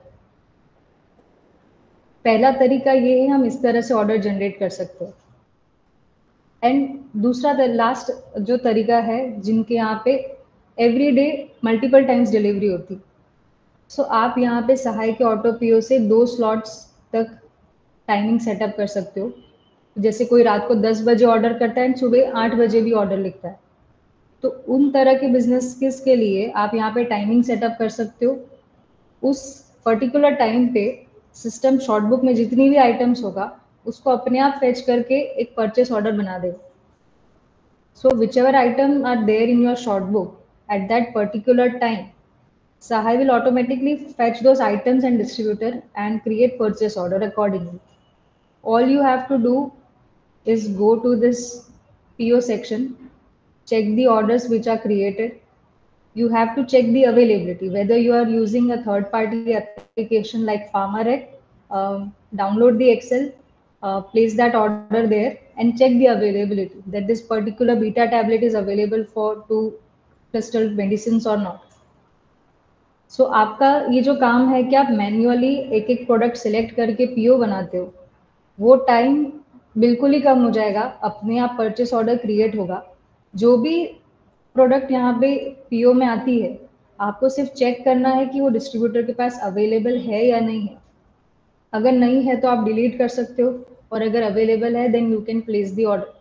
पहला तरीका ये है, हम इस तरह से ऑर्डर जनरेट कर सकते हैं. एंड दूसरा लास्ट जो तरीका है, जिनके यहाँ पे every day multiple times delivery होती, सो so, आप यहाँ पे सहाय के ऑटो पीओ से दो स्लॉट्स तक टाइमिंग सेटअप कर सकते हो. जैसे कोई रात को दस बजे ऑर्डर करता है, सुबह आठ बजे भी ऑर्डर लिखता है, तो उन तरह के बिजनेस के लिए आप यहाँ पे टाइमिंग सेटअप कर सकते हो. उस पर्टिकुलर टाइम पे सिस्टम शॉर्टबुक में जितनी भी आइटम्स होगा उसको अपने आप फेच करके एक परचेस ऑर्डर बना देगा. So whichever item are there in your short book at that particular time, Sahai will automatically fetch those items and distributor and create purchase order accordingly. All you have to do is go to this P O section, check the orders which are created. You have to check the availability, whether you are using a third party application like PharmaRec, um, download the Excel, uh, place that order there and check the availability that this particular beta tablet is available for two crystal medicines or not. So so, आपका ये जो काम है कि आप मैन्युअली एक एक प्रोडक्ट सिलेक्ट करके पीओ बनाते हो, वो टाइम बिल्कुल ही कम हो जाएगा. अपने आप परचेस ऑर्डर क्रिएट होगा. जो भी प्रोडक्ट यहाँ पे पीओ में आती है, आपको सिर्फ चेक करना है कि वो डिस्ट्रीब्यूटर के पास अवेलेबल है या नहीं है. अगर नहीं है तो आप डिलीट कर सकते हो, और अगर अवेलेबल है then you can place the order.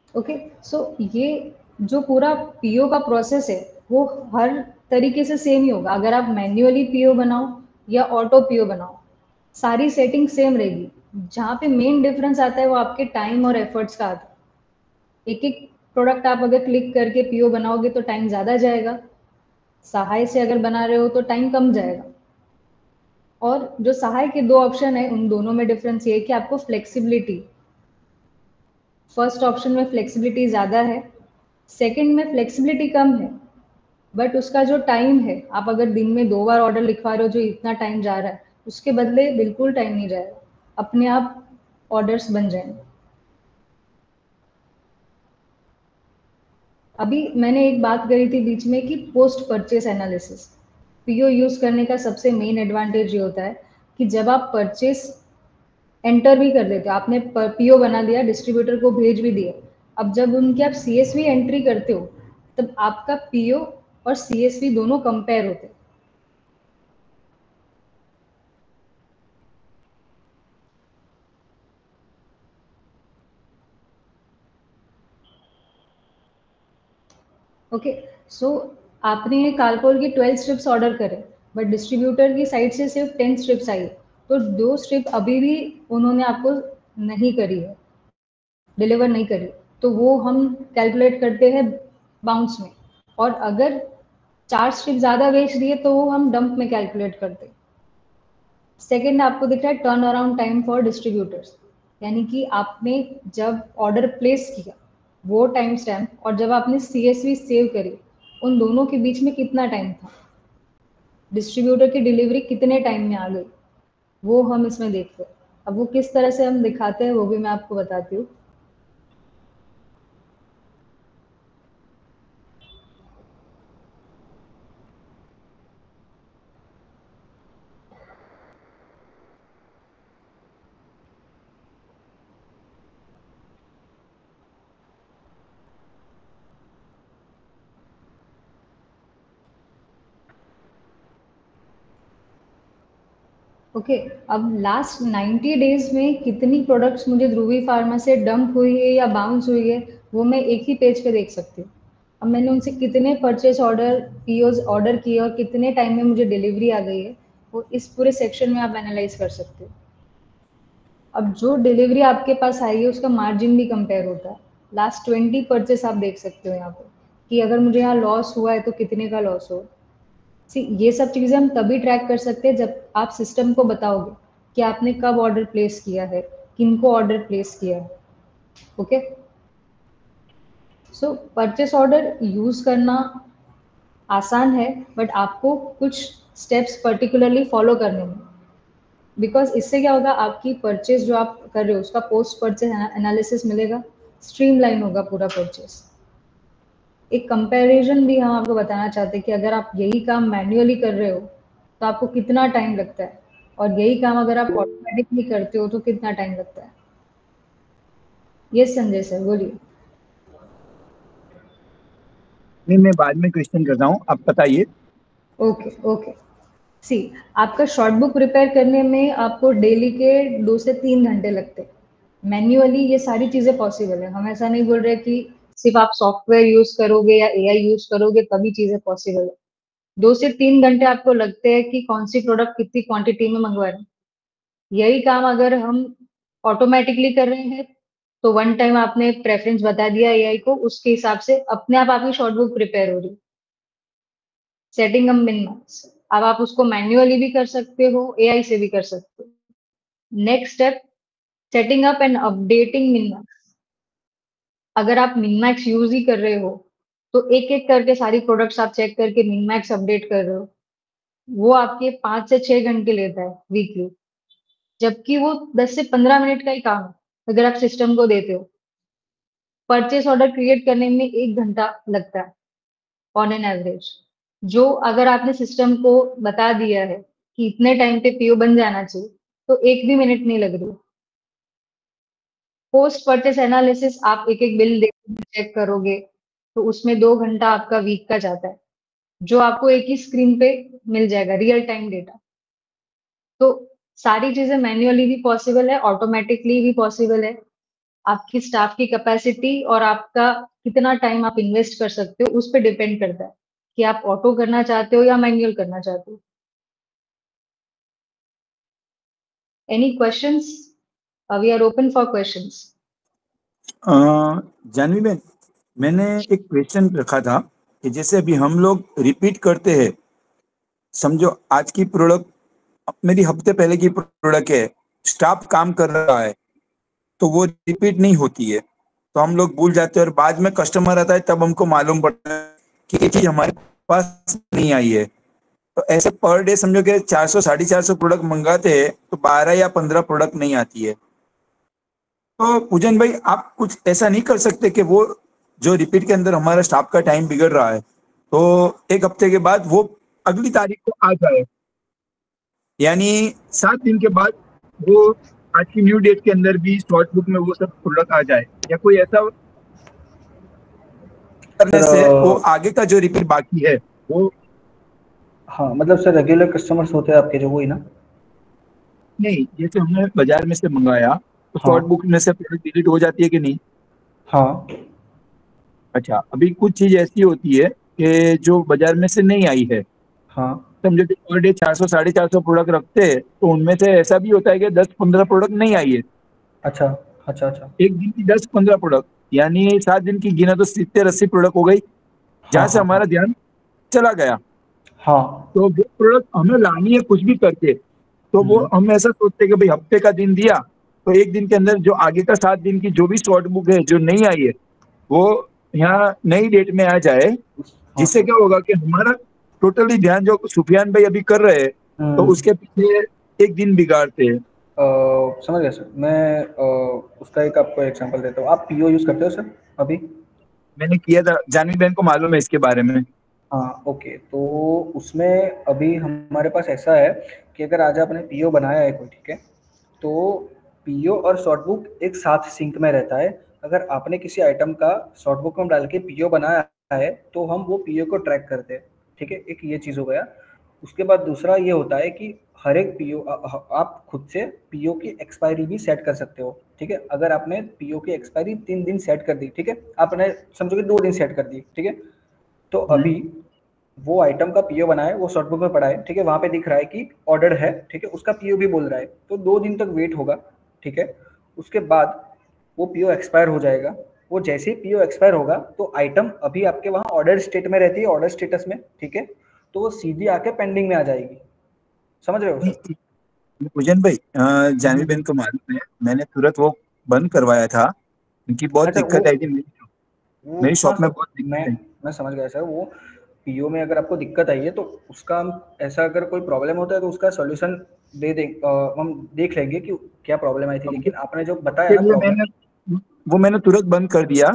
Okay, so ये जो पूरा पीओ का प्रोसेस है वो हर तरीके से सेम ही होगा, अगर आप मैन्युअली पीओ बनाओ या ऑटो पीओ बनाओ, सारी सेटिंग सेम रहेगी। जहाँ पे मेन डिफरेंस आता है वो आपके टाइम और एफर्ट्स का आता है। एक एक प्रोडक्ट आप अगर क्लिक करके पीओ बनाओगे तो टाइम ज़्यादा जाएगा, सहाय से अगर बना रहे हो तो टाइम कम जाएगा। और जो सहाय के दो ऑप्शन है उन दोनों में डिफरेंस ये है कि आपको फ्लेक्सिबिलिटी, फर्स्ट ऑप्शन में फ्लेक्सिबिलिटी ज़्यादा है, सेकंड में फ्लेक्सिबिलिटी कम है, बट उसका जो टाइम है, आप अगर दिन में दो बार ऑर्डर लिखवा रहे हो जो इतना टाइम जा रहा है, उसके बदले बिल्कुल टाइम नहीं जाएगा, अपने आप ऑर्डर्स बन जाएंगे। अभी मैंने एक बात करी थी बीच में कि post purchase analysis, PO use करने का सबसे मेन एडवांटेज ये होता है कि जब आप परचेस एंटर भी कर देते हो, आपने पीओ बना दिया, डिस्ट्रीब्यूटर को भेज भी दिया, अब जब उनकी आप सीएसवी एंट्री करते हो तब आपका पीओ और सीएसवी दोनों कंपेयर होते हैं। ओके, सो आपने कालपोल की ट्वेल्व स्ट्रिप्स ऑर्डर करे बट डिस्ट्रीब्यूटर की साइड से सिर्फ टेन स्ट्रिप्स आई, तो दो स्ट्रिप अभी भी उन्होंने आपको नहीं करी है, डिलीवर नहीं करी, तो वो हम कैलकुलेट करते हैं बाउंस में। और अगर चार स्ट्रिप ज़्यादा बेच दिए तो वो हम डंप में कैलकुलेट करते हैं। सेकेंड आपको दिख रहा है turn around time for distributors, यानी कि आपने जब ऑर्डर प्लेस किया वो टाइम स्टैम्प और जब आपने सीएसवी सेव करी उन दोनों के बीच में कितना टाइम था, डिस्ट्रीब्यूटर की डिलीवरी कितने टाइम में आ गई, वो हम इसमें देखते हैं। अब वो किस तरह से हम दिखाते हैं वो भी मैं आपको बताती हूँ। ओके okay, अब लास्ट नाइन्टी डेज में कितनी प्रोडक्ट्स मुझे ध्रुवी फार्मा से डंप हुई है या बाउंस हुई है वो मैं एक ही पेज पे देख सकती हूँ। अब मैंने उनसे कितने परचेज ऑर्डर पीओज ऑर्डर किए और कितने टाइम में मुझे डिलीवरी आ गई है वो इस पूरे सेक्शन में आप एनालाइज कर सकते हो। अब जो डिलीवरी आपके पास आई है उसका मार्जिन भी कंपेयर होता है, लास्ट ट्वेंटी परचेस आप देख सकते हो यहाँ पे कि अगर मुझे यहाँ लॉस हुआ है तो कितने का लॉस हुआ। सी ये सब चीज़ें हम तभी ट्रैक कर सकते हैं जब आप सिस्टम को बताओगे कि आपने कब ऑर्डर प्लेस किया है, किनको ऑर्डर प्लेस किया है। Okay, so purchase order use करना आसान है बट आपको कुछ स्टेप्स पर्टिकुलरली फॉलो करने में, बिकॉज इससे क्या होगा आपकी परचेज जो आप कर रहे हो उसका पोस्ट परचेज एनालिसिस मिलेगा, स्ट्रीमलाइन होगा पूरा परचेज। एक कंपैरिजन भी हम आपको बताना चाहते हैं कि अगर आप यही काम मैन्युअली कर रहे हो तो आपको कितना टाइम लगता है और यही काम अगर आप ऑटोमेटिकली करते हो तो कितना टाइम लगता है। ये संजय सर बोलिए। नहीं, मैं बाद में क्वेश्चन करता हूँ, आप बताइए। ओके ओके, सी आपका शॉर्ट बुक प्रिपेयर करने में आपको डेली के दो से तीन घंटे लगते हैं। मैन्युअली ये सारी चीज़ें पॉसिबल है, हम ऐसा नहीं बोल रहे कि सिर्फ आप सॉफ्टवेयर यूज़ करोगे या एआई यूज़ करोगे तभी चीज़ें पॉसिबल है। दो से तीन घंटे आपको लगते हैं कि कौन सी प्रोडक्ट कितनी क्वांटिटी में मंगवा रहे हैं। यही काम अगर हम ऑटोमेटिकली कर रहे हैं तो वन टाइम आपने प्रेफरेंस बता दिया एआई को, उसके हिसाब से अपने आप आपकी शॉर्ट बुक प्रिपेयर हो रही है। सेटिंग अप मिन मैक्स, अब आप उसको मैन्युअली भी कर सकते हो, एआई से भी कर सकते हो। Next step, setting up and updating min max. अगर आप मिन मैक्स यूज ही कर रहे हो तो एक एक करके सारी प्रोडक्ट्स आप चेक करके मिन मैक्स अपडेट कर रहे हो, वो आपके पाँच से छह घंटे लेता है वीकली, जबकि वो दस से पंद्रह मिनट का ही काम है अगर आप सिस्टम को देते हो। परचेस ऑर्डर क्रिएट करने में एक घंटा लगता है ऑन एन एवरेज, जो अगर आपने सिस्टम को बता दिया है कि इतने टाइम पे पीओ बन जाना चाहिए तो एक भी मिनट नहीं लग रही। पोस्ट परचेस एनालिसिस आप एक एक बिल देख चेक करोगे तो उसमें दो घंटा आपका वीक का जाता है, जो आपको एक ही स्क्रीन पे मिल जाएगा, रियल टाइम डेटा। तो सारी चीजें मैन्युअली भी पॉसिबल है, ऑटोमेटिकली भी पॉसिबल है, आपकी स्टाफ की कैपेसिटी और आपका कितना टाइम आप इन्वेस्ट कर सकते हो उस पर डिपेंड करता है कि आप ऑटो करना चाहते हो या मैन्युअल करना चाहते हो। Any questions? We are open for questions. Janvi बहन, मैंने एक क्वेश्चन रखा था कि जैसे अभी हम लोग रिपीट करते हैं, समझो आज की प्रोडक्ट मेरी हफ्ते पहले की प्रोडक्ट है, स्टाफ काम कर रहा है, तो वो रिपीट नहीं होती है, तो हम लोग भूल जाते हैं और बाद में कस्टमर आता है तब हमको मालूम पड़ता है कि ये चीज हमारे पास नहीं आई है। तो ऐसे पर डे समझो कि चार सौ साढ़े चार सौ प्रोडक्ट मंगाते हैं तो बारह या पंद्रह प्रोडक्ट नहीं आती है। तो पूजन भाई, आप कुछ ऐसा नहीं कर सकते कि वो जो रिपीट के अंदर हमारा स्टाफ का टाइम बिगड़ रहा है तो एक हफ्ते के बाद वो अगली तारीख को आ जाए, यानी सात दिन के बाद वो आज की न्यू डेट के अंदर भी शॉर्ट बुक में वो सब प्रोडक्ट आ जाए, या कोई ऐसा करने से वो आगे का जो रिपीट बाकी है वो? हाँ मतलब सर रेगुलर कस्टमर्स होते हैं आपके जो, वही ना? नहीं, जैसे हमने बाजार में से मंगाया तो हाँ। शॉर्ट बुक में से प्रोडक्ट डिलीट हो जाती है कि नहीं? हाँ। अच्छा, अभी कुछ चीज ऐसी होती है कि जो बाजार में से नहीं आई है, हाँ। समझो कि पर डे चार सौ साढ़े चार सौ प्रोडक्ट रखते हैं तो उनमें से ऐसा भी होता है कि दस पंद्रह प्रोडक्ट नहीं आई है। अच्छा अच्छा अच्छा। एक दिन की दस पंद्रह प्रोडक्ट, यानी सात दिन की गिना तो सितर अस्सी प्रोडक्ट हो गई, जहाँ से हाँ, हमारा ध्यान चला गया। हाँ। तो वो प्रोडक्ट हमें लानी है कुछ भी करके, तो वो हम ऐसा सोचते हैं कि भाई हफ्ते का दिन दिया तो एक दिन के अंदर जो आगे का सात दिन की जो भी शॉर्ट बुक है जो नहीं आई है वो यहाँ नई डेट में आ जाए, जिससे क्या होगा कि हमारा टोटली ध्यान जो सुफियान भाई अभी कर रहे हैं तो उसके पीछे एक दिन बिगाड़ते हैं। अ, समझ गया सर। मैं अ, उसका एक आपको एग्जांपल देता हूँ। आप पीओ यूज करते हो सर अभी? मैंने किया था, जानवी बहन को मालूम है इसके बारे में। हाँ ओके। तो उसमें अभी हमारे पास ऐसा है कि अगर आज आपने पीओ बनाया है कोई, ठीक है, तो पीओ और शॉर्ट बुक एक साथ सिंक में रहता है। अगर आपने किसी आइटम का शॉर्ट बुक में डाल के पीओ बनाया है तो हम वो पीओ को ट्रैक करते हैं, ठीक है, एक ये चीज़ हो गया। उसके बाद दूसरा ये होता है कि हर एक पीओ आप खुद से पीओ की एक्सपायरी भी सेट कर सकते हो, ठीक है। अगर आपने पीओ की एक्सपायरी तीन दिन सेट कर दी, ठीक है, आपने समझो कि दो दिन सेट कर दी, ठीक है, तो अभी वो आइटम का पीओ बनाया है, वो शॉर्ट बुक में पड़ा है, ठीक है, वहां पे दिख रहा है कि ऑर्डर है, ठीक है, उसका पीओ भी बोल रहा है, तो दो दिन तक वेट होगा, ठीक है। उसके बाद वो पीओ एक्सपायर हो जाएगा। वो जैसे ही पीओ एक्सपायर होगा तो आइटम अभी आपके वहाँ ऑर्डर स्टेट में रहती है, ऑर्डर स्टेटस में, ठीक है, तो वो सीधी आके पेंडिंग में आ जाएगी। समझ रहे हो सर? पूजन भाई, जानवी बहन को मालूम है, मैंने तुरंत वो बंद करवाया था क्योंकि बहुत अच्छा, दिक्कत वो- आई थी मेरी वो मेरी हाँ शॉप में सर, बहुत दिक्कत मैं आई। मैं समझ गया सर। वो पीओ में अगर आपको दिक्कत आई है तो उसका हम ऐसा, अगर कोई प्रॉब्लम होता है तो उसका सॉल्यूशन दे दे अ, हम देख लेंगे कि क्या प्रॉब्लम आई थी। लेकिन आपने जो बताया उसके ना लिए प्रॉब्लम, मैंने वो मैंने तुरंत बंद कर दिया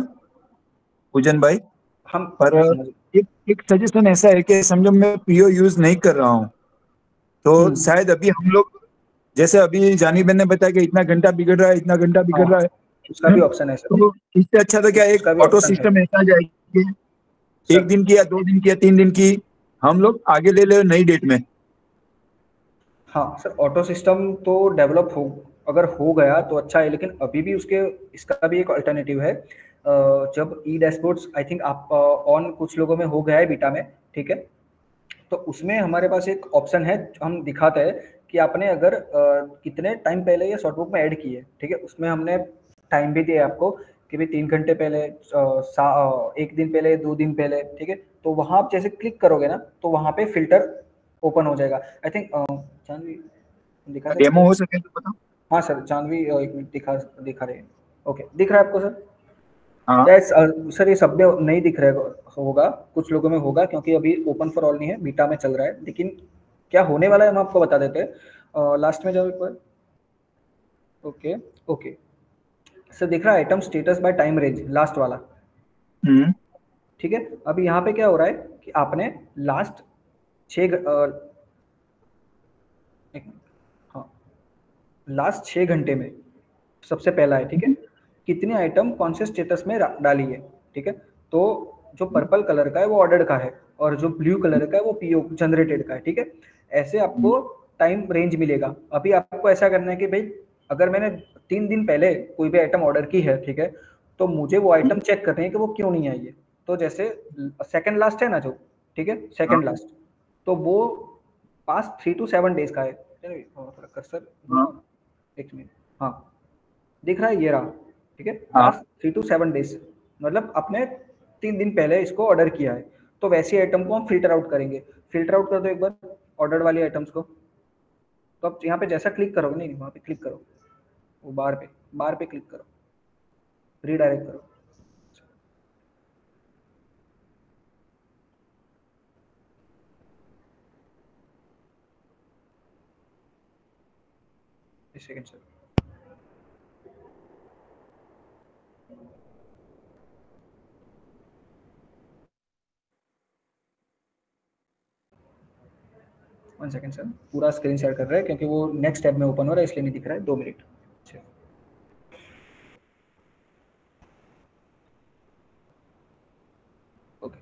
पूजन भाई। हम पर मैं समझ एक एक सजेशन ऐसा है कि समझो मैं पीओ यूज नहीं कर रहा हूँ तो हम्म, शायद अभी हम लोग, जैसे अभी जानी बहन ने बताया कि इतना घंटा बिगड़ रहा है, इतना घंटा बिगड़ हाँ, रहा है, उसका भी ऑप्शन है सर। तो इससे अच्छा तो क्या एक उसका भी ऑटो ऑप्शन है सिस्टम ऐसा आ जाए कि एक सर। दिन की या दो दिन की या तीन दिन की हम लोग आगे ले ले नई डेट में। हाँ सर, ऑटो सिस्टम तो डेवलप हो, अगर हो गया तो अच्छा है, लेकिन अभी भी उसके इसका भी एक अल्टरनेटिव है। अ, जब ई डैशबोर्ड्स आई थिंक आप ऑन कुछ लोगों में हो गया है बीटा में, ठीक है, तो उसमें हमारे पास एक ऑप्शन है, हम दिखाते हैं कि आपने अगर अ, कितने टाइम पहले ये शॉर्ट बुक में ऐड किए, ठीक है, उसमें हमने टाइम भी दिया है आपको कि भाई तीन घंटे पहले, अ, सा, अ, एक दिन पहले, दो दिन पहले, ठीक है। तो वहाँ आप जैसे क्लिक करोगे ना तो वहाँ पे फिल्टर ओपन हो जाएगा। आई थिंक जानवी दिखा सकते डेमो हैं? हो सके तो बताओ। हाँ सर, जानवी अ, एक मिनट दिखा दिखा रहे हैं। ओके, दिख रहा है आपको सर? हाँ, यस सर, ये सब में नहीं दिख रहा होगा, कुछ लोगों में होगा क्योंकि अभी ओपन फॉर ऑल नहीं है, बीटा में चल रहा है। लेकिन क्या होने वाला है हम आपको बता देते हैं। लास्ट में जाओ एक बार। ओके ओके सर, दिख रहा है item status by time range, last वाला, हम्म, ठीक है। अभी यहाँ पे क्या हो रहा है कि आपने लास्ट छः हाँ लास्ट छः घंटे में सबसे पहला है, ठीक है, कितने आइटम कौन से स्टेटस में डाली है, ठीक है। तो जो पर्पल कलर का है वो ऑर्डर का है और जो ब्लू कलर का है वो पीओ जनरेटेड का है, ठीक है। ऐसे आपको टाइम रेंज मिलेगा। अभी आपको ऐसा करना है कि भाई अगर मैंने तीन दिन पहले कोई भी आइटम ऑर्डर की है, ठीक है, तो मुझे वो आइटम चेक करनी है कि वो क्यों नहीं आई है। तो जैसे सेकंड लास्ट है ना जो, ठीक है, सेकंड लास्ट, तो वो past three to seven days का है। थोड़ा कर्सर, एक मिनट, हाँ दिख रहा है, ये रहा, ठीक है, past three to seven days, मतलब आपने तीन दिन पहले इसको ऑर्डर किया है। तो वैसी आइटम को हम फिल्टर आउट करेंगे। फिल्टर आउट कर दो एक बार ऑर्डर वाली आइटम्स को। तो आप यहाँ पे जैसा क्लिक करोगे, नहीं वहाँ पे क्लिक करो, वो बार पे बार पे क्लिक करो, रीडायरेक्ट करो। एक second sir. One second sir, पूरा स्क्रीन शेयर कर रहा है क्योंकि वो नेक्स्ट टैब में ओपन हो रहा है इसलिए नहीं दिख रहा है। दो मिनट। ओके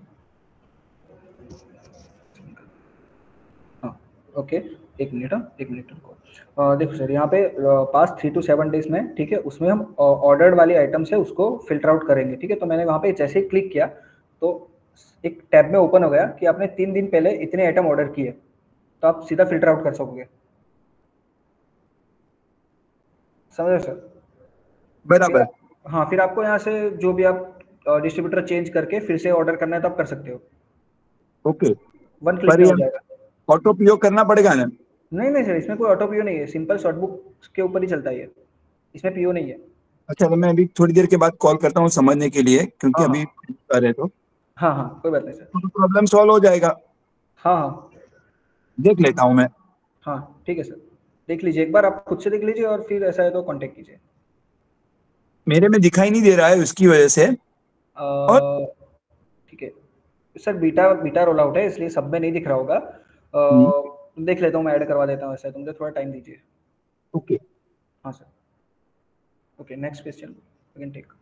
हाँ ओके, एक मिनट, हाँ एक मिनट रुको। देखो सर, यहाँ पे past three to seven days में, ठीक है, उसमें हम ऑर्डर्ड वाली आइटम्स है उसको फिल्टर आउट करेंगे, ठीक है। तो मैंने वहाँ पे जैसे ही क्लिक किया तो एक टैब में ओपन हो गया कि आपने तीन दिन पहले इतने आइटम ऑर्डर किए, तो आप सीधा फिल्टर आउट कर सकोगे। समझे सर? बराबर। हाँ, फिर आपको यहाँ से जो भी आप डिस्ट्रीब्यूटर चेंज करके फिर से ऑर्डर करना है तो आप कर सकते हो। ओके, वन क्लिक में हो जाएगा। ऑटो पीओ करना पड़ेगा ना? नहीं नहीं सर, इसमें कोई ऑटो पीओ नहीं है, सिंपल शॉर्ट बुक के ऊपर ही चलता है ये, इसमें पीओ नहीं है। अच्छा, तो मैं अभी थोड़ी देर के बाद कॉल करता हूँ समझने के लिए, क्योंकि अभी कर रहे तो हाँ हाँ कोई बात नहीं सर, तो प्रॉब्लम सॉल्व हो जाएगा। हाँ हाँ देख लेता हूँ मैं। हाँ ठीक है सर, देख लीजिए एक बार, आप खुद से देख लीजिए और फिर ऐसा है तो कांटेक्ट कीजिए। मेरे में दिखाई नहीं दे रहा है उसकी वजह से। और ठीक है sir, beta beta roll out है इसलिए सब में नहीं दिख रहा होगा। आ, देख लेता हूँ मैं, ऐड करवा देता हूँ, ऐसा है तो मुझे थोड़ा टाइम दीजिए। ओके हाँ sir, okay next question we can take.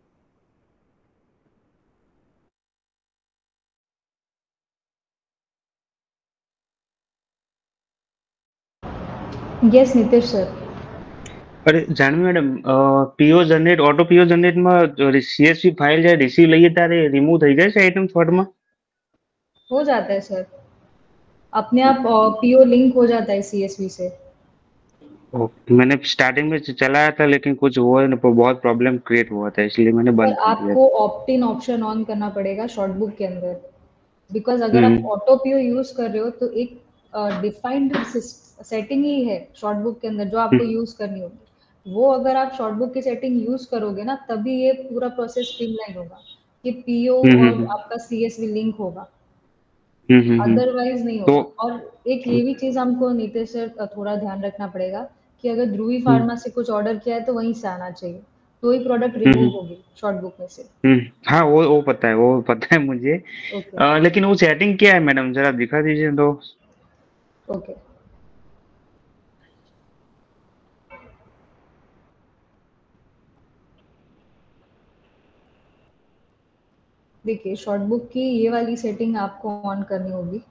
Yes Nitesh sir. अरे Janvi madam, PO generate auto PO generate में सीएसवी फाइल जाए रिसीव લઈએ ત્યારે રિમૂવ થઈ જાય છે આઇટમ શોર્ટ માં? हो जाता है सर, अपने आप पीओ लिंक हो जाता है सीएसवी से। ओके, मैंने स्टार्टिंग में चलाया था लेकिन कुछ हुआ नहीं, बहुत प्रॉब्लम क्रिएट हुआ था इसलिए मैंने बंद कर दिया। आपको ऑप्ट इन ऑप्शन ऑन करना पड़ेगा शॉर्ट बुक के अंदर, बिकॉज अगर आप ऑटो पीओ यूज कर रहे हो तो एक डिफाइंड सेटिंग ही है शॉर्ट बुक के अंदर जो आपको यूज करनी होगी। वो अगर आप शॉर्ट बुक की सेटिंग यूज करोगे ना, तभी ये पूरा प्रोसेस स्ट्रीमलाइन होगा कि पीओ और आपका सीएसवी लिंक होगा, अदरवाइज नहीं होगा। और एक ये भी चीज हमको नीतीश सर थोड़ा ध्यान रखना पड़ेगा कि अगर ध्रुवी फार्मा से कुछ ऑर्डर किया है तो वहीं से आना चाहिए, तो ही प्रोडक्ट रिमूव होगी शॉर्ट बुक में से। हाँ वो वो पता है, वो पता है मुझे। okay. आ, लेकिन वो सेटिंग क्या है मैडम, जरा दिखा दीजिए तो। Okay okay. देखिए, शॉर्ट बुक की ये वाली सेटिंग आपको ऑन करनी होगी।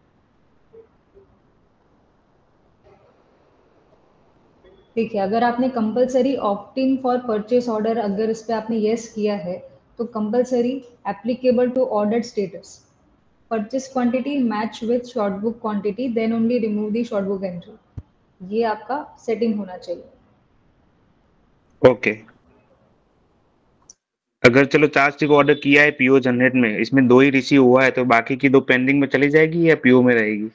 देखिए, अगर आपने compulsory opt in for purchase order, अगर इस पे आपने यस किया है तो compulsory applicable to order status, purchase quantity match with short book quantity, then only remove the short book entry, ये आपका सेटिंग होना चाहिए। Okay okay. अगर चलो चार स्टिक ऑर्डर किया है पीओ जनरेट में, इसमें दो ही रिसीव हुआ है तो बाकी की दो पेंडिंग में चली जाएगी या पीओ में रहेगी?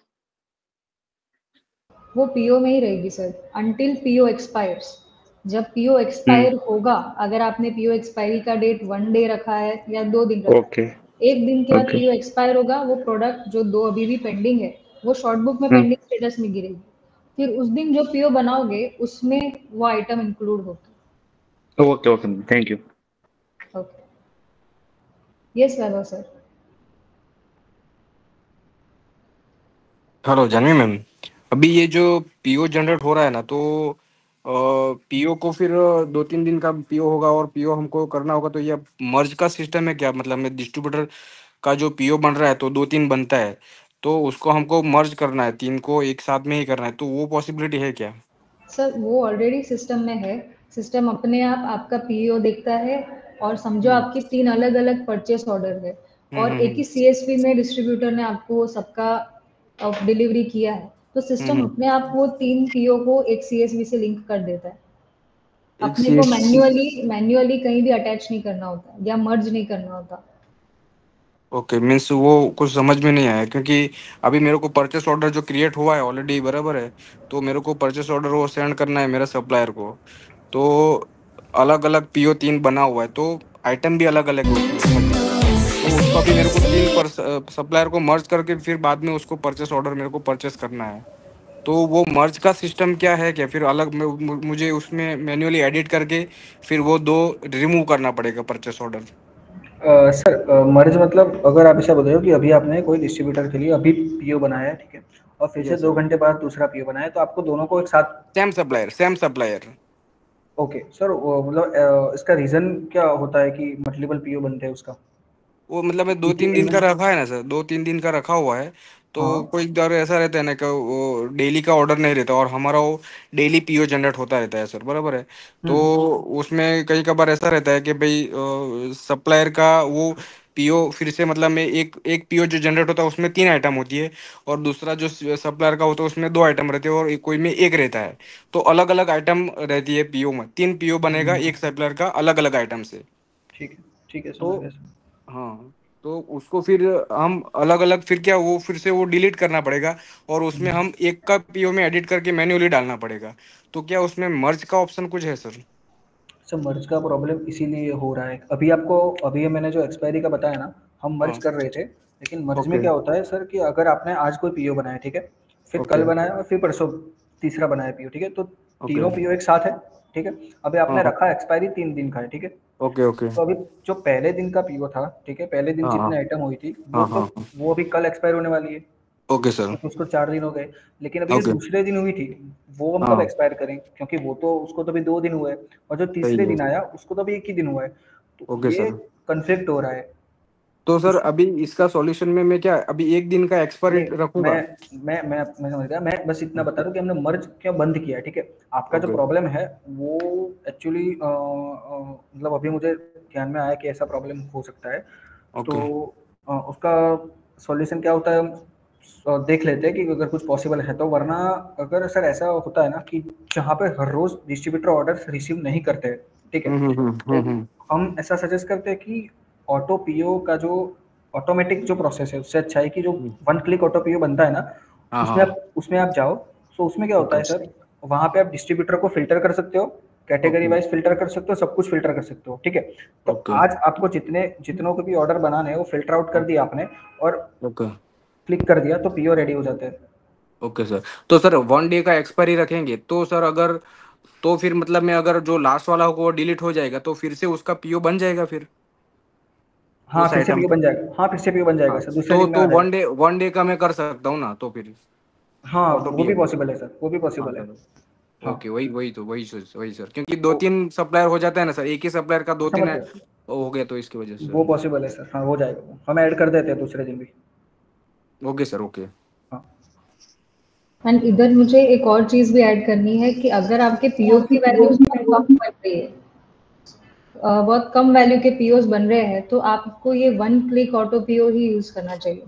वो पीओ में ही रहेगी सर, अंटिल पीओ एक्सपायर्स। जब पीओ एक्सपायर होगा, अगर आपने पीओ एक्सपायरी का डेट वन डे रखा है या दो दिन रखा okay. है, एक दिन के बाद okay. पीओ एक्सपायर होगा, वो प्रोडक्ट जो दो अभी भी पेंडिंग है वो शॉर्ट बुक में पेंडिंग स्टेटस में गिरेगी। फिर उस दिन जो पीओ बनाओगे उसमें वो आइटम इंक्लूड होगी। Okay okay, thank you. Okay, yes Vaibhav sir. Hello Janvi ma'am, अभी ये जो पीओ जनरेट हो रहा है ना, तो पीओ को फिर दो तीन दिन का पीओ होगा और पीओ हमको करना होगा, तो ये मर्ज का सिस्टम है क्या? मतलब मैं डिस्ट्रीब्यूटर का जो पीओ बन रहा है तो दो तीन बनता है, तो उसको हमको मर्ज करना है, तीन को एक साथ में ही करना है, तो वो पॉसिबिलिटी है क्या? सर वो ऑलरेडी सिस्टम में है, सिस्टम अपने आप आपका पीओ देखता है और समझो आपकी तीन अलग अलग परचेस ऑर्डर है और एक ही सीएसवी में डिस्ट्रीब्यूटर ने आपको सबका डिलीवरी किया है, तो सिस्टम अपने आप वो तीन पीओ को एक सीएसवी से लिंक कर देता है। एक अपने को C S मैन्युअली मैन्युअली कहीं भी अटैच नहीं करना होता या मर्ज नहीं करना होता। ओके, मीन्स वो कुछ समझ में नहीं आया, क्योंकि अभी मेरे को परचेस ऑर्डर जो क्रिएट हुआ है ऑलरेडी, बराबर है, तो मेरे को परचेस ऑर्डर वो सेंड करना है मेरा सप्लायर को, तो अलग अलग पीओ तीन बना हुआ है, तो आइटम भी अलग अलग है उसमें मल्टीपल, तो उसको अभी मेरे को तीन पर सप्लायर को मर्ज करके फिर बाद में उसको परचेस ऑर्डर मेरे को परचेस करना है। तो वो मर्ज का सिस्टम क्या है, क्या फिर अलग में मु- मुझे उसमें मैन्युअली एडिट करके फिर वो दो रिमूव करना पड़ेगा purchase order? Uh, sir uh, merge मतलब अगर आप ऐसा बोल रहे हो कि अभी आपने कोई डिस्ट्रीब्यूटर के लिए अभी पीओ बनाया है, ठीक है, और फिर से यस दो सर, घंटे बाद दूसरा पीओ बनाया है, तो आपको दोनों को एक साथ। Same supplier, same supplier. Okay sir, वो मतलब अ, इसका रीजन क्या होता है कि मल्टीपल पीओ बनते हैं उसका? वो मतलब मैं दो एक ही तीन दिन दिन का में? रखा है ना सर, दो तीन दिन का रखा हुआ है, तो हाँ। कोई दर ऐसा रहता है ना कि वो डेली का ऑर्डर नहीं रहता, और हमारा वो डेली पीओ जनरेट होता रहता है सर, बराबर है, तो हम्म। उसमें कई कबार ऐसा रहता है कि भाई सप्लायर का वो पीओ फिर से, मतलब में एक एक पीओ जो जनरेट होता है उसमें तीन आइटम होती है, और दूसरा जो सप्लायर का होता है उसमें दो आइटम रहते हैं, और एक- कोई में एक रहता है, तो अलग अलग आइटम रहती है पीओ में, तीन पीओ बनेगा हम्म, एक सप्लायर का अलग अलग आइटम से। ठीक है, ठीक है, तो समझ गया सर। हाँ, तो उसको फिर हम अलग अलग फिर क्या वो फिर से वो डिलीट करना पड़ेगा, और उसमें हम्म। हम एक का पीओ में एडिट करके मैन्युअली डालना पड़ेगा। तो क्या उसमें मर्ज का ऑप्शन कुछ है सर? सर मर्ज का प्रॉब्लम इसीलिए हो रहा है, अभी आपको अभी ये मैंने जो एक्सपायरी का बताया ना, हम मर्ज हाँ। कर रहे थे, लेकिन मर्ज में ओके। क्या होता है सर कि अगर आपने आज कोई पीओ बनाया, ठीक है, फिर ओके। कल बनाया और फिर परसों तीसरा बनाया पीओ, ठीक है, तो ओके। तीनों पीओ एक साथ है, ठीक है। अभी हाँ आपने हाँ। रखा एक्सपायरी तीन दिन का है, ठीक है, ओके। ओके। तो अभी जो पहले दिन का पीओ था, ठीक है, पहले दिन हाँ हाँ। जितने आइटम हुई थी वो हाँ तो हाँ हाँ। वो अभी कल एक्सपायर होने वाली है, ओके सर। तो उसको चार दिन हो गए। लेकिन अभी जो ओके। दूसरे दिन हुई थी वो हम कब हाँ, एक्सपायर करें, क्योंकि वो तो उसको तो अभी दो दिन हुए हैं, और जो सही तीसरे है। दिन आया उसको तो अभी एक ही दिन हुआ है, तो ओके ये सर। कन्फ्लिक्ट हो रहा है। तो सर इस अभी इसका सॉल्यूशन में मैं क्या अभी एक दिन का एक्सपायरी नहीं, मैं रखूंगा? मैं मैं मैं समझ गया, मैं बस इतना बता दूं कि हमने मर्ज क्यों बंद किया है, ठीक है। आपका जो ओके। प्रॉब्लम है वो एक्चुअली मतलब अभी मुझे ध्यान में आया कि ऐसा प्रॉब्लम हो सकता है, तो ओके। अ, उसका सॉल्यूशन क्या होता है हम अ, देख लेते हैं कि अगर कुछ पॉसिबल है तो, वरना अगर सर ऐसा होता है ना कि जहाँ पे हर रोज डिस्ट्रीब्यूटर ऑर्डर रिसीव नहीं करते, ठीक है, हम्म हम्म हम्म तो हम्म हम्म। हम ऐसा सजेस्ट करते हैं कि ऑटो पीओ का जो ऑटोमेटिक जो प्रोसेस है उससे अच्छा है कि जो hmm. One click auto PO बनता है ना, हाँ उसमें हाँ। आप उसमें आप जाओ, तो उसमें क्या होता ओके। है सर, वहाँ पे आप डिस्ट्रीब्यूटर को फिल्टर कर सकते हो, कैटेगरी ओके। वाइज फिल्टर कर सकते हो, सब कुछ फिल्टर कर सकते हो, ठीक है। तो ओके। आज आपको जितने जितनों को भी ऑर्डर बनाने हैं वो फिल्टर आउट कर दिया आपने और ओके। क्लिक कर दिया तो पीओ रेडी हो जाते हैं। ओके सर, तो सर वन डे का एक्सपायरी रखेंगे तो सर अगर, तो फिर मतलब मैं अगर जो लास्ट वाला होगा वो डिलीट हो जाएगा तो फिर से उसका पीओ बन जाएगा फिर हाँ, उस फिर से आइटम पीओ का? बन जाएगा, हाँ फिर से पीओ बन जाएगा हाँ, सर, दूसरे तो दिन में आ तो जाएगा। वन डे वन डे का मैं कर सकता हूँ ना तो फिर हाँ, ऑटो वो भी पीओ? पॉसिबल है सर, वो भी हाँ पॉसिबल है। सर। हाँ, ओके, वही वही तो वही सर वही सर, क्योंकि दो वो तीन सप्लायर हो जाता है ना सर, एक ही सप्लायर का दो तीन समझ है, गए, हो गया तो इसकी वजह से वो सर। पॉसिबल है सर, हाँ हो जाएगा, वो हम ऐड कर देते हैं दूसरे दिन भी। Okay sir. ओके। हाँ। एंड इधर मुझे एक और चीज भी ऐड करनी है कि अगर आपके पीओ की वैल्यूज बहुत कम बन रही है, अ, बहुत कम वैल्यू के पीओज बन रहे हैं, तो आपको ये वन क्लिक ऑटो पीओ ही यूज करना चाहिए,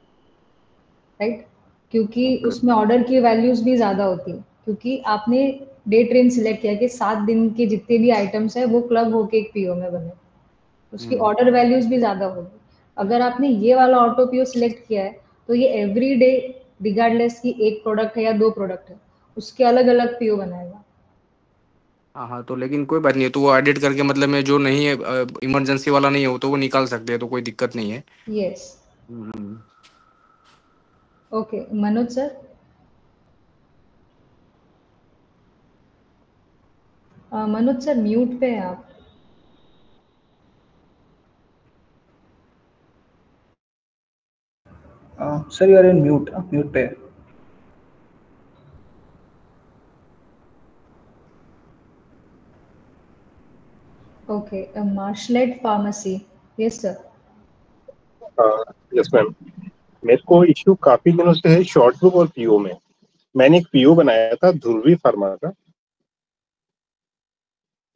राइट? क्योंकि ओके। उसमें ऑर्डर की वैल्यूज भी ज़्यादा होती है, क्योंकि आपने डे ट्रेन सिलेक्ट किया कि सात दिन के जितने भी आइटम्स है वो क्लब होके एक पीओ में बने, उसकी हम्म। ऑर्डर वैल्यूज भी ज़्यादा होगी। अगर आपने ये वाला ऑटो पीओ सिलेक्ट किया है तो ये एवरी डे रिगार्डलेस कि एक प्रोडक्ट है या दो प्रोडक्ट है, उसके अलग अलग पीओ बनाएगा। हाँ हाँ, तो लेकिन कोई बात नहीं है, तो वो एडिट करके मतलब में जो नहीं है इमरजेंसी वाला नहीं है वो तो वो निकाल सकते हैं, तो कोई दिक्कत नहीं है। Yes. Hmm. Okay Manoj sir. Uh, Manoj sir mute पे हैं आप। Sir you are in mute, mute पे है। ओके, मार्शलेट pharmacy. Yes sir. Yes ma'am, मेरे को इश्यू काफी दिनों से है शॉर्ट बुक और पीओ में। मैंने एक पीओ बनाया था ध्रुवी फार्मा का,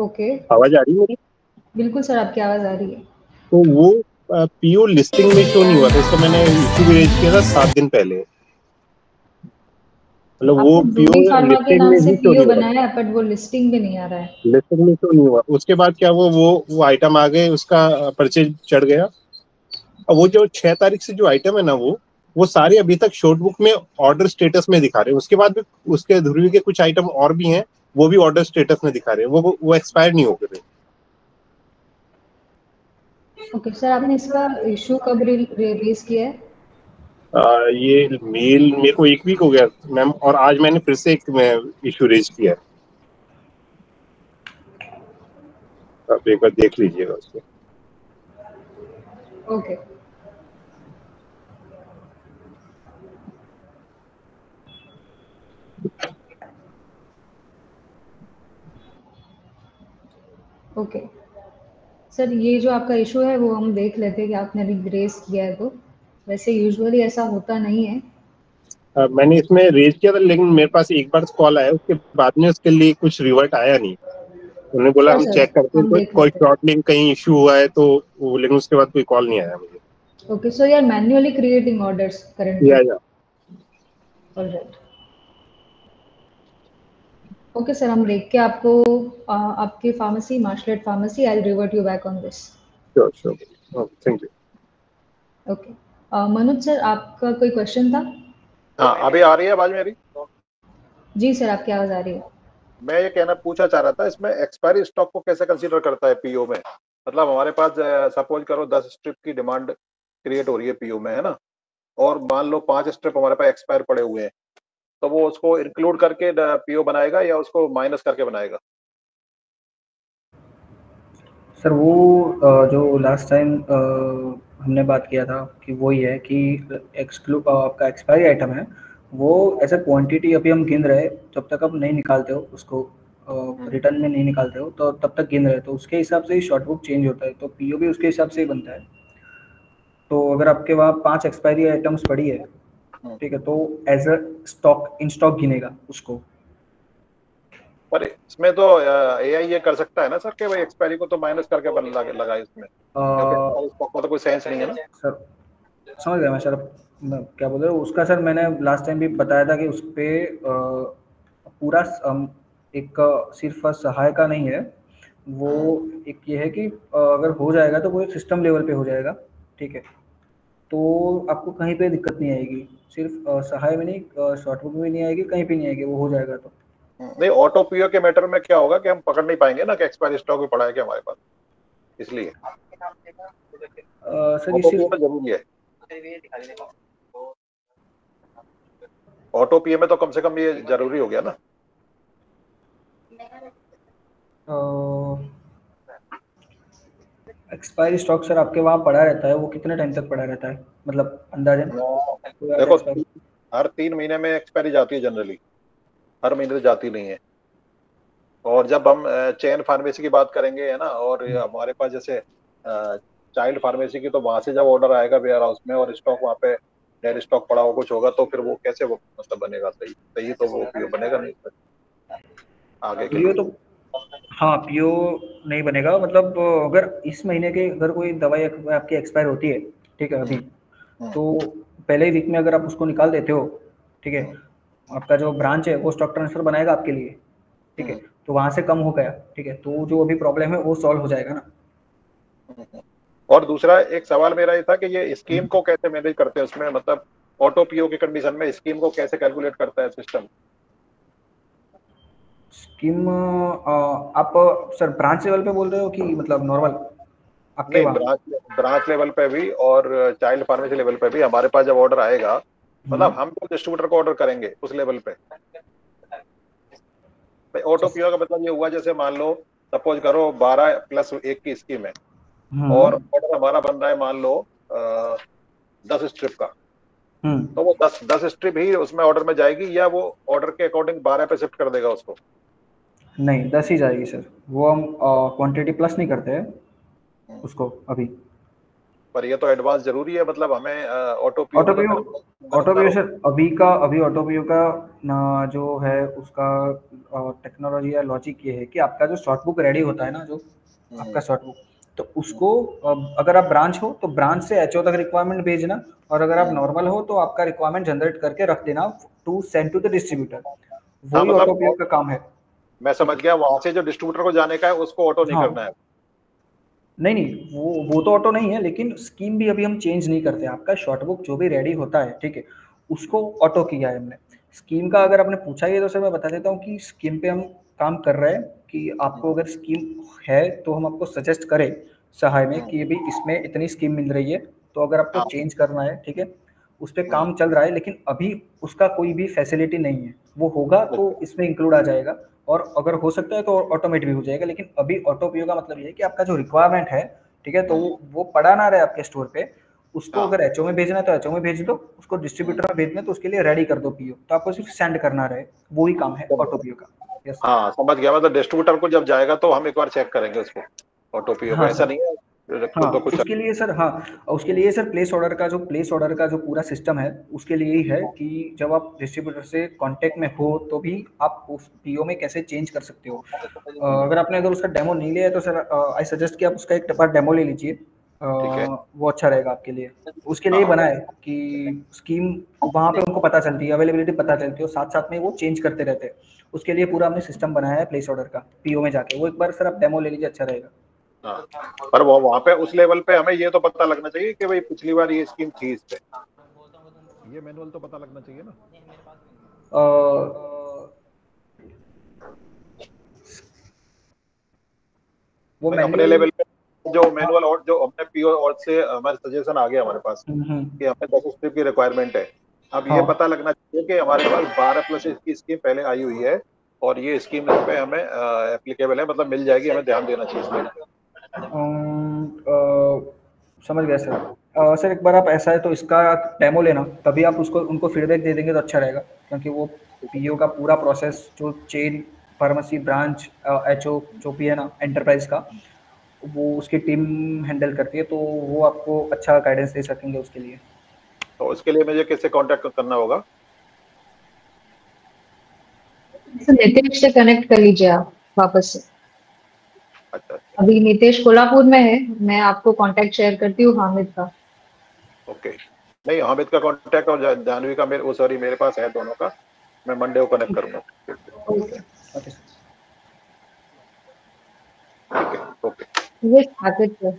ओके, आवाज आ रही है मेरी? बिल्कुल सर, आपकी आवाज़ आ रही है। तो वो पीओ लिस्टिंग में शो नहीं हुआ था, इसका मैंने इशू भी रेज किया था सात दिन पहले। मतलब वो आपने पीओ ब्रूबी फार्मा के लिस्टिंग नाम में से ही शो पीओ नहीं हुआ, बनाया है, बट वो लिस्टिंग पे नहीं आ रहा है। लिस्टिंग में शो नहीं हुआ। उसके बाद क्या हुआ, वो वो आइटम आ गए, उसका परचेज चढ़ गया। और वो जो छह तारीख से जो आइटम है ना, वो वो सारे अभी तक शॉर्ट बुक में ऑर्डर स्टेटस में दिखा रहे हैं। उसके बाद भी उसके ध्रुवी के कुछ आइटम और भी हैं, वो भी ऑर्डर स्टेटस में दिखा रहे हैं, वो वो एक्सपायर नहीं हो गए। ओके सर, आपने इसका इशू कब रिलीज किया है? आ, ये मेल मेरे को एक वीक हो गया मैम, और आज मैंने फिर से एक इशू रेज किया है। आप एक बार देख लीजिएगा उसको। ओके, ओके सर, ये जो आपका इशू है वो हम देख लेते हैं कि आपने रेज किया है तो। वैसे यूजुअली ऐसा होता नहीं है। आ, मैंने इसमें रेज किया था, लेकिन मेरे पास एक बार कॉल आया, उसके बाद में उसके लिए कुछ रिवर्ट आया नहीं। उन्होंने बोला श्योर हम सर, चेक करते हैं, हम कोई देख कोई लेते हैं। शॉर्ट लिंक कहीं इशू हुआ है तो वो, लेकिन उसके बाद कोई कॉल नहीं आया मुझे। Okay, so you are manually creating orders या करंटली। या ऑलराइट, ओके सर, हम देख के आपको आ, आपकी फार्मेसी, मार्शलेट pharmacy, I will revert you back on this. Sure sure, thank you. Okay, Manoj sir, आपका कोई क्वेश्चन था? हाँ, अभी आ रही है आवाज मेरी? जी सर, आपकी आवाज़ आ रही है। मैं ये कहना पूछना चाह रहा था, इसमें एक्सपायरी स्टॉक को कैसे कंसीडर करता है पीओ में? मतलब हमारे पास सपोज करो दस स्ट्रिप की डिमांड क्रिएट हो रही है पीओ में, है ना, और मान लो पांच स्ट्रिप हमारे पास एक्सपायर पड़े हुए हैं, तो वो उसको इंक्लूड करके पीओ बनाएगा या उसको माइनस करके बनाएगा? सर वो अ, जो लास्ट टाइम हमने बात किया था कि वही है कि एक्सक्लू आपका एक्सपायरी आइटम है, वो एज अ क्वांटिटी अभी हम गिन रहे हैं, जब तक आप नहीं निकालते हो उसको रिटर्न में नहीं निकालते हो तो तब तक गिन रहे हो, तो उसके हिसाब से ही शॉर्ट बुक चेंज होता है, तो पीओ भी उसके हिसाब से ही बनता है। तो अगर आपके वहाँ पांच एक्सपायरी आइटम्स पड़ी है, ठीक है, तो as a stock in stock गिनेगा उसको। पर इसमें तो एआई ये कर सकता है ना सर कि भाई एक्सपायरी को तो माइनस करके बन लगा लगाए इसमें, क्योंकि एक्सपायरी स्टॉक में तो कोई सेंस नहीं है ना सर। समझ गया मैं सर, मैं क्या बोल रहा हूँ उसका। सर मैंने लास्ट टाइम भी बताया था कि उस पर पूरा अम, एक सिर्फ सहायता नहीं है वो, एक ये है कि अ, अगर हो जाएगा तो वो सिस्टम लेवल पे हो जाएगा, ठीक है, तो आपको कहीं पे दिक्कत नहीं आएगी, सिर्फ अ, सहाय में नहीं, शॉर्ट बुक में भी नहीं आएगी, कहीं पे नहीं आएगी, वो हो जाएगा। तो नहीं, ऑटो पीओ के मैटर में क्या होगा कि हम पकड़ नहीं पाएंगे ना कि एक्सपायरी स्टॉक भी पड़ा है क्या हमारे पास, इसलिए अ, सर ये ऑटो पीओ सिर्फ में जरूरी है। ऑटो पीओ में तो कम से कम ये जरूरी हो गया ना। एक्सपायरी स्टॉक सर आपके वहाँ पड़ा रहता है, वो कितने टाइम तक पड़ा रहता है, मतलब अंदाजन? देखो, हर तीन महीने में एक्सपायरी जाती है जनरली, हर महीने तो जाती नहीं है। और जब हम चेन फार्मेसी की बात करेंगे, है ना, और ये हमारे पास जैसे चाइल्ड फार्मेसी की, तो वहां से जब ऑर्डर आएगा वेयर हाउस में और स्टॉक वहाँ पे डेड स्टॉक पड़ा हो कुछ होगा, तो फिर वो कैसे वो मतलब बनेगा सही सही, तो वो पीओ बनेगा नहीं आगे के पीओ लिए। तो हाँ, पीओ नहीं बनेगा, मतलब अगर इस महीने के अगर कोई दवाई आपकी एक्सपायर होती है, ठीक है, अभी तो पहले ही वीक में अगर आप उसको निकाल देते हो, ठीक है, आपका जो ब्रांच है वो स्टॉक ट्रांसफर बनाएगा आपके लिए, ठीक है, तो वहां से कम हो गया, ठीक है, तो जो अभी प्रॉब्लम है वो सॉल्व हो जाएगा ना। और दूसरा एक सवाल मेरा ये था कि ये स्कीम को कैसे मैनेज करते हैं उसमें, मतलब ऑटो पीओ की कंडीशन में स्कीम को कैसे कैलकुलेट करता है सिस्टम? स्कीम आप सर ब्रांच लेवल पे बोल रहे हो कि मतलब नॉर्मल आपके नहीं, वहाँ? ब्रांच ब्रांच लेवल पे भी और चाइल्ड फार्मेसी लेवल पे भी हमारे पास जब ऑर्डर आएगा, मतलब हम जो डिस्ट्रीब्यूटर को ऑर्डर करेंगे उस लेवल पे भाई ऑटो पीओ का मतलब ये हुआ, जैसे मान लो सपोज करो बारह प्लस एक की स्कीम है और ऑर्डर हमारा बन रहा है मान लो दस स्ट्रिप का, तो वो दस दस स्ट्रिप ही उसमें ऑर्डर में जाएगी या वो ऑर्डर के अकॉर्डिंग बारह पे शिफ्ट कर देगा उसको? नहीं, दस ही जाएगी सर, वो हम क्वांटिटी प्लस नहीं करते हैं उसको अभी। पर ये तो एडवांस जरूरी है, मतलब हमें auto PO auto PO auto PO sir अभी का अभी ऑटो पीओ का ना जो है उसका टेक्नोलॉजी या लॉजिक ये है कि आपका जो शॉर्ट बुक रेडी होता है ना, जो आपका शॉर्ट बुक, तो उसको अगर आप ब्रांच हो तो ब्रांच से एचओ तक रिक्वायरमेंट भेजना, और अगर आप नॉर्मल हो तो आपका रिक्वायरमेंट जनरेट करके रख देना to send to the distributor. वही मतलब ऑटो पीओ का काम है। मैं समझ गया, वहां से जो डिस्ट्रीब्यूटर को जाने का है उसको ऑटो नहीं हाँ। करना है। नहीं नहीं वो वो तो ऑटो नहीं है, लेकिन स्कीम भी अभी हम चेंज नहीं करते। आपका शॉर्ट बुक जो भी रेडी होता है, ठीक है, उसको ऑटो किया है हमने। स्कीम का अगर आपने पूछा ही है तो सर मैं बता देता हूँ कि स्कीम पे हम काम कर रहे हैं कि आपको अगर स्कीम है तो हम आपको सजेस्ट करें सहाय में कि भाई इसमें इतनी स्कीम मिल रही है, तो अगर आपको चेंज करना है, ठीक है, उस पर काम चल रहा है, लेकिन अभी उसका कोई भी फैसिलिटी नहीं है। वो होगा तो इसमें इंक्लूड आ जाएगा, और अगर हो सकता है तो ऑटोमेट भी हो जाएगा। लेकिन अभी ऑटो पीओ का मतलब ये है कि आपका जो रिक्वायरमेंट है, ठीक है, तो वो पड़ा ना रहे आपके स्टोर पे, उसको अगर एचओ में भेजना है तो एचओ में भेज दो, उसको डिस्ट्रीब्यूटर में भेजना है तो उसके लिए रेडी कर दो पीओ, तो आपको सिर्फ सेंड करना रहे, वो ही काम है ऑटो पीओ का। यस हाँ समझ गया, मतलब डिस्ट्रीब्यूटर को जब जाएगा तो हम एक बार चेक करेंगे उसको ऑटो पीओ को, हाँ ऐसा सर। नहीं है हाँ खुद ब खुद। उसके लिए सर, हाँ उसके लिए सर प्लेस ऑर्डर का जो प्लेस ऑर्डर का जो पूरा सिस्टम है, उसके लिए ही है कि जब आप डिस्ट्रीब्यूटर से कांटेक्ट में हो तो भी आप उस पीओ में कैसे चेंज कर सकते हो। अ, अगर आपने अगर उसका डेमो नहीं लिया है तो सर आई सजेस्ट कि आप उसका एक बार डेमो ले लीजिए, अ, वो अच्छा रहेगा आपके लिए। उसके लिए बना है कि स्कीम वहाँ पे उनको पता चलती है, अवेलेबिलिटी पता चलती है, और साथ साथ में वो चेंज करते रहते हैं। उसके लिए पूरा हमने सिस्टम बनाया है प्लेस ऑर्डर का, पीओ में जाके वो एक बार सर आप डेमो ले लीजिए, अच्छा रहेगा। हाँ, पर वो वहाँ पे उस लेवल पे हमें ये तो पता लगना चाहिए कि भाई पिछली बार ये स्कीम थी इस पे, ये मैनुअल तो पता लगना चाहिए ना। आ, वो अपने लेवल पे जो मैनुअल और जो अपने पीओ और से हमारे सजेशन आ गया हमारे पास कि हमें दस स्ट्रिप की रिक्वायरमेंट है। अब ये पता लगना चाहिए कि हमारे पास बारह प्लस की स्कीम पहले आई हुई है और ये स्कीम इस पे हमें एप्लीकेबल है, मतलब मिल जाएगी, हमें ध्यान देना चाहिए इसमें। समझ गया सर। आ, सर एक बार आप ऐसा है तो इसका डेमो लेना, तभी आप उसको उनको फीडबैक दे देंगे तो अच्छा रहेगा, क्योंकि वो पीओ का पूरा प्रोसेस जो चेन फार्मेसी ब्रांच एचओ जो भी है ना एंटरप्राइज का, वो उसकी टीम हैंडल करती है, तो वो आपको अच्छा गाइडेंस दे सकेंगे उसके लिए। तो उसके लिए मुझे किससे कांटेक्ट करना होगा? नितेश से कनेक्ट कर लीजिए आप वापस से। अच्छा, अभी नितेश कोल्हापुर में है, मैं आपको कांटेक्ट शेयर करती हूँ हामिद का। ओके, नहीं हामिद का कांटेक्ट और जानवी का मेरे, सॉरी मेरे पास है दोनों का, मैं मंडे को कनेक्ट करूंगा। ओके ठीक है, ओके। ये साकेत सर।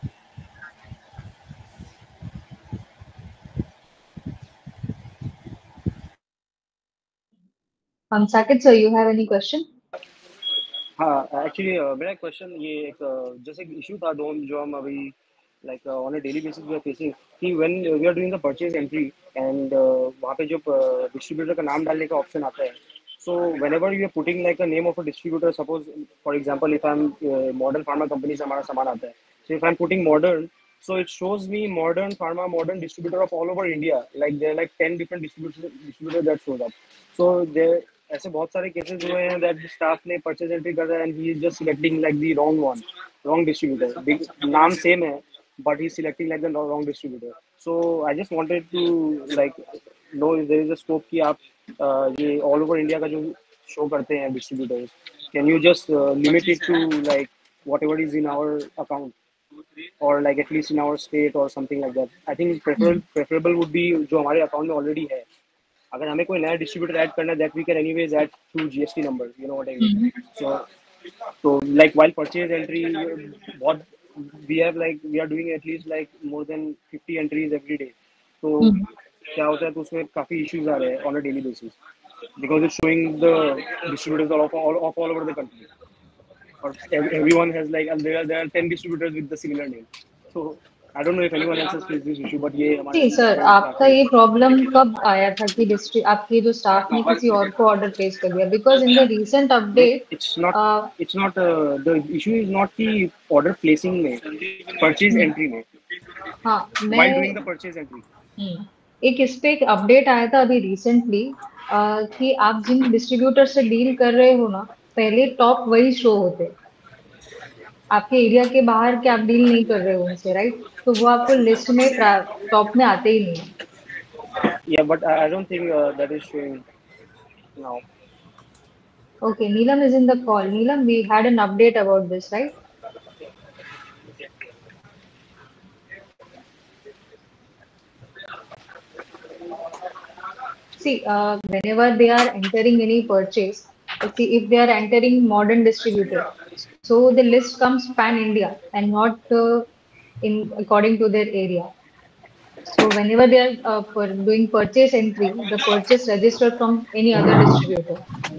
हम Saket sir, you have any question? हाँ एक्चुअली मेरा क्वेश्चन ये एक जैसे इशू था दो जो हम अभी like on a daily basis we are facing कि when we are doing the purchase entry and वहाँ पे जो डिस्ट्रीब्यूटर का नाम डालने का ऑप्शन आता है, so whenever you are putting like a name of a distributor, suppose for example if I am modern pharma company से हमारा सामान आता है, so if I am putting modern, so it shows me modern pharma modern distributor of all over India, like there are like ten different distributor distributor that shows up. So there ऐसे बहुत सारे केसेस हुए हैं दैट स्टाफ ने परचेज एंट्री कर रहा है and he is just selecting like the wrong one, wrong distributor, नाम सेम है but he's selecting like the wrong distributor. So I just wanted to like know if there is a scope कि आप uh, ये all over India का जो show करते हैं distributors, can you just uh, limit it to like whatever is in our account or like at least in our state or something like that? I think preferable preferable would be जो हमारे अकाउंट में ऑलरेडी है। अगर हमें कोई नया डिस्ट्रीब्यूटर ऐड करना है, that we can anyways add through GST number, you know what I mean. So तो लाइक व्हाइल परचेज एंट्री बहुत we have like we are doing at least like more than fifty entries every day, तो क्या होता है तो उसमें काफी इश्यूज आ रहे हैं on a daily basis because it's showing the distributors of all of all over the country और everyone has like there are there are ten distributors with the similar name. So I don't know if anyone else has faced this issue, but ये हमारे जी सर, आपका ये प्रॉब्लम कब आया था कि डिस्ट्रिक्ट आपके जो स्टाफ ने किसी और को ऑर्डर प्लेस कर दिया? Because in the recent update it's not it's not the issue is not कि ऑर्डर प्लेसिंग में, परचेज एंट्री में। हाँ मैं while doing the purchase entry एक इस पे एक अपडेट आया था अभी रिसेंटली कि आप जिन डिस्ट्रीब्यूटर से डील कर रहे हो ना, पहले टॉप वही शो होते। आपके एरिया के बाहर के आप डील नहीं कर रहे हो उनसे, राइट? तो वो आपको लिस्ट में टॉप में आते ही नहीं है। Yeah, but I I don't think uh, that is showing now. Okay, Neelam is in the call. Neelam, we had an update about this, right? See, uh, whenever they are entering any purchase, let's see if they are entering modern distributor, so the list comes pan India and not uh, in according to their area. So whenever they are uh, for doing purchase entry, the purchase registered from any other distributor.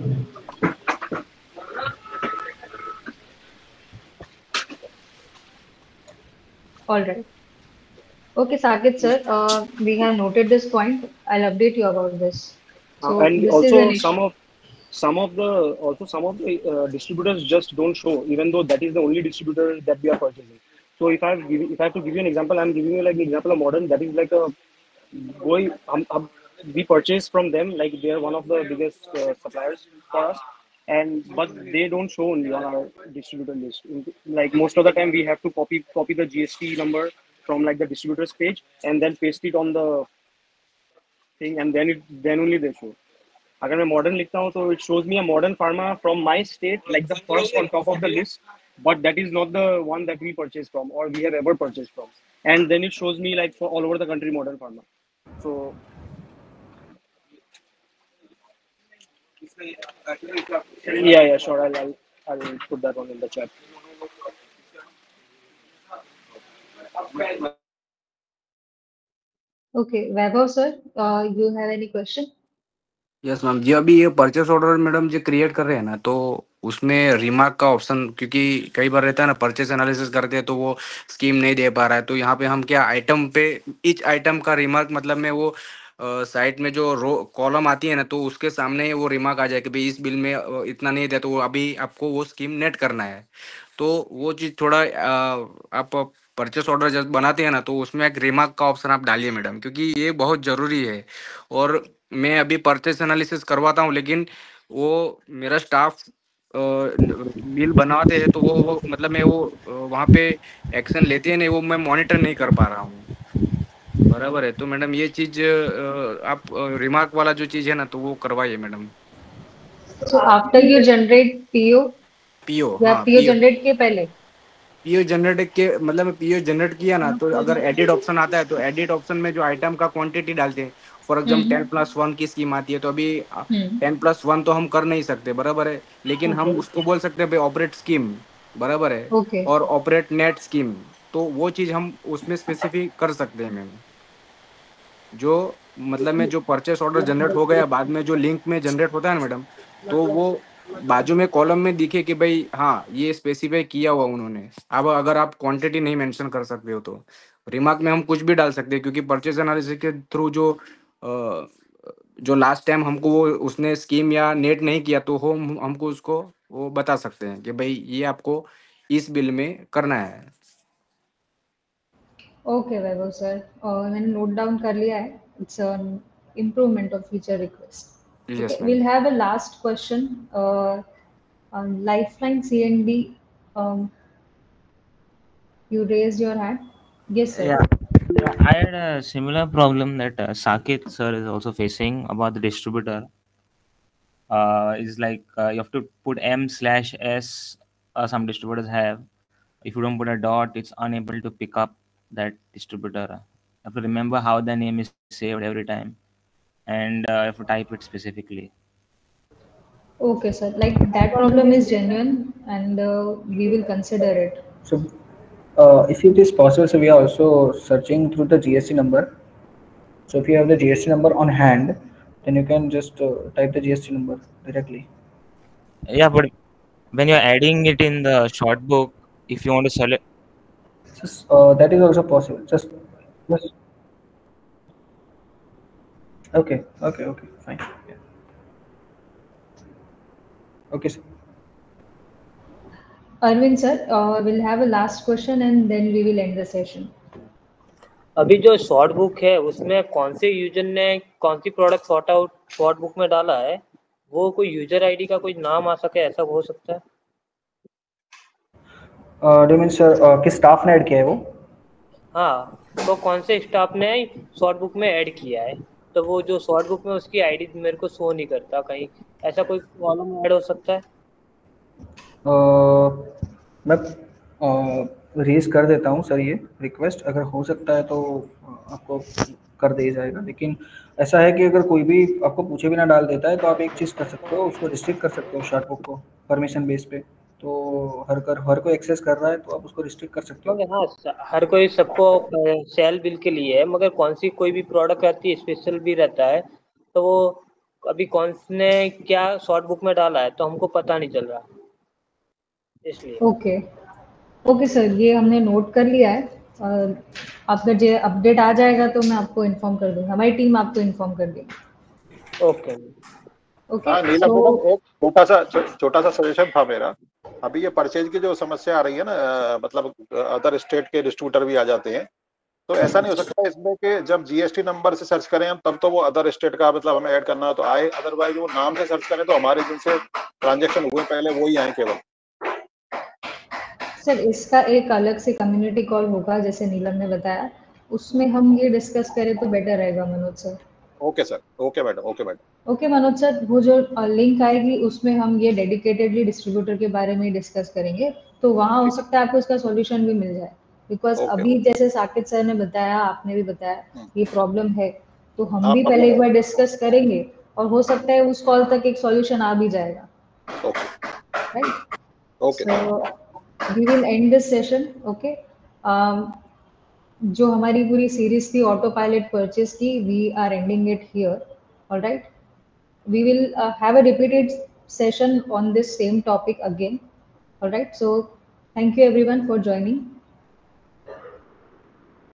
All right. Okay, Saket sir, uh, we have noted this point. I'll update you about this. Uh, So and this is also an issue. some of some of the also some of the uh, distributors just don't show, even though that is the only distributor that we are purchasing. So if I have give, if I have to give you an example, I'm giving you like an example of modern. That is like a going um, um, we purchase from them, like they are one of the biggest uh, suppliers for us, and but they don't show only on our distributor list. In- like most of the time we have to copy copy the G S T number from like the distributor's page and then paste it on the thing, and then it then only they show. अगर मैं मॉडर्न लिखता हूँ तो it shows me a modern pharma from my state, like the first on top of the list, but that is not the one that we purchased from or we have ever purchased from. And then it shows me like for all over the country modern pharma. So yeah, yeah, sure. I'll, I'll, I'll put that one in the chat. Okay, Vaibhav sir, uh, you have any question? Yes ma'am ji, अभी ये परचेस ऑर्डर मैडम जो क्रिएट कर रहे हैं ना, तो उसमें रिमार्क का ऑप्शन, क्योंकि कई बार रहता है ना, परचेस एनालिसिस करते हैं तो वो स्कीम नहीं दे पा रहा है, तो यहाँ पे हम क्या आइटम पे इच आइटम का रिमार्क, मतलब में वो साइट में जो रो कॉलम आती है ना, तो उसके सामने वो रिमार्क आ जाए कि भाई इस बिल में अ, इतना नहीं दिया, तो वो अभी आपको वो स्कीम नेट करना है। तो वो चीज़ थोड़ा अ, आप परचेस ऑर्डर जब बनाते हैं ना, तो उसमें एक रिमार्क का ऑप्शन आप डालिए मैडम, क्योंकि ये बहुत ज़रूरी है। और मैं अभी परचेस एनालिसिस करवाता हूँ, लेकिन वो मेरा स्टाफ बिल बनाते हैं, तो वो वो मतलब मैं वो अ, वहाँ पे एक्शन लेते हैं नहीं, वो मैं मॉनिटर नहीं कर पा रहा हूँ। बराबर है, तो मैडम ये चीज़ अ, आप रिमार्क वाला जो चीज़ है ना, तो वो करवाइए madam. So after you generate P O, PO, या हाँ P O पीओ generate के पहले? पीओ जनरेट के मतलब पीओ जनरेट किया ना, तो अगर एडिट ऑप्शन आता है, तो एडिट ऑप्शन में जो आइटम का क्वांटिटी डालते हैं, for example ten hmm plus one की स्कीम आती है, तो अभी हम्म टेन प्लस वन तो हम कर नहीं सकते, बराबर है, लेकिन हम ओके उसको बोल सकते हैं भाई ऑपरेट स्कीम, बराबर है, ओके और ऑपरेट नेट स्कीम, तो वो चीज़ हम उसमें स्पेसिफिक कर सकते हैं मैम। जो मतलब में जो परचेस ऑर्डर जनरेट हो गया, बाद में जो लिंक में जनरेट होता है ना मैडम, तो वो बाजू में कॉलम में दिखे कि भाई हाँ ये स्पेसिफाई किया हुआ उन्होंने। अब अगर आप क्वांटिटी नहीं मेंशन कर सकते हो, तो रिमार्क में हम कुछ भी डाल सकते हैं, क्योंकि परचेस एनालिसिस के थ्रू जो अ, जो लास्ट टाइम हमको वो उसने स्कीम या नेट नहीं किया, तो हो हम हमको उसको वो बता सकते हैं कि भाई ये आपको इस बिल में करना है। ओके वैभव सर, और मैंने नोट डाउन कर लिया है। It's an improvement of feature request. Okay, yes ma'am. we'll have a last question. Uh, on Lifeline C N D, um, you raised your hand. Yes, sir. Yeah, yeah, I had a similar problem that uh, Saket sir is also facing about the distributor. Uh, is like uh, you have to put M slash S. Uh, some distributors have. If you don't put a dot, it's unable to pick up that distributor. You have to remember how the name is saved every time, and uh, you have to type it specifically. Okay, sir. Like that problem is genuine, and uh, we will consider it. So, uh, if it is possible, so we are also searching through the G S T number. So if you have the G S T number on hand, then you can just uh, type the G S T number directly. Yeah, but when you're adding it in the short book, if you want to select, Just, uh, that is also possible. Just, just okay, okay, okay, fine. Yeah. Okay, sir. Arvind sir, uh, we'll have a last question and then we will end the session. अभी जो शॉर्ट बुक है उसमें कौन से यूजर ने कौन सी product sort out short book में डाला है, वो कोई यूजर आईडी का कोई नाम आ सके, ऐसा हो सकता है? डू मीन सर किस स्टाफ ने ऐड किया है वो? हाँ, तो कौन से स्टाफ ने शॉर्ट बुक में ऐड किया है, तो वो जो शॉर्ट बुक में उसकी आईडी मेरे को शो नहीं करता कहीं, ऐसा कोई प्रॉब्लम ऐड हो सकता है? uh, मैं रेज कर देता हूँ सर ये रिक्वेस्ट, अगर हो सकता है तो आपको कर दिया जाएगा। लेकिन ऐसा है कि अगर कोई भी आपको पूछे बिना डाल देता है तो आप एक चीज़ कर सकते हो, उसको रिस्ट्रिक्ट कर सकते हो शॉर्ट बुक को परमिशन बेस पे। तो हर कर हर कोई एक्सेस कर रहा है तो आप उसको रिस्ट्रिक्ट कर सकते हो। मगर हाँ, हर कोई सबको सेल बिल के लिए है, मगर कौन सी कोई भी प्रोडक्ट आती है स्पेशल भी रहता है, तो वो अभी कौन ने क्या शॉर्ट बुक में डाला है तो हमको पता नहीं चल रहा, इसलिए। ओके ओके सर, ये हमने नोट कर लिया है। अ, आपका जो अपडेट आ जाएगा तो मैं आपको इन्फॉर्म कर दूंगा, हमारी टीम आपको इन्फॉर्म कर देगी। ओके ओके हाँ नीलम सो मैडम, एक छोटा सा छोटा सा सजेशन था मेरा। अभी ये परचेज की जो समस्या आ रही है ना, अ, मतलब अदर स्टेट के डिस्ट्रीब्यूटर भी आ जाते हैं, तो ऐसा नहीं हो सकता इसमें कि जब जीएसटी नंबर से सर्च करें हम तब तो वो अदर स्टेट का मतलब हमें ऐड करना तो आए, अदरवाइज वो नाम से सर्च करें तो हमारे जिनसे ट्रांजेक्शन हुए पहले वो ही आए केवल। सर इसका एक अलग से कम्युनिटी कॉल होगा जैसे नीलम ने बताया, उसमें हम ये डिस्कस करें तो बेटर रहेगा Manoj sir. Okay sir, okay madam, okay madam. Okay Manoj sir, वो जो लिंक आएगी उसमें हम ये डेडिकेटेडली डिस्ट्रीब्यूटर के बारे में डिस्कस करेंगे, तो वहाँ हो सकता है आपको इसका सॉल्यूशन भी मिल जाए। बिकॉज ओके अभी जैसे साकिब सर ने बताया, आपने भी बताया ये प्रॉब्लम है, तो हम आप भी पहले एक मतलब बार डिस्कस करेंगे और हो सकता है उस कॉल तक एक सॉल्यूशन आ भी जाएगा, right? Okay so we will end this session. Okay, जो हमारी पूरी सीरीज थी ऑटो पायलट परचेज की, we are ending it here, alright? We will uh, have a repeated session on this same topic again. All right. So thank you everyone for joining.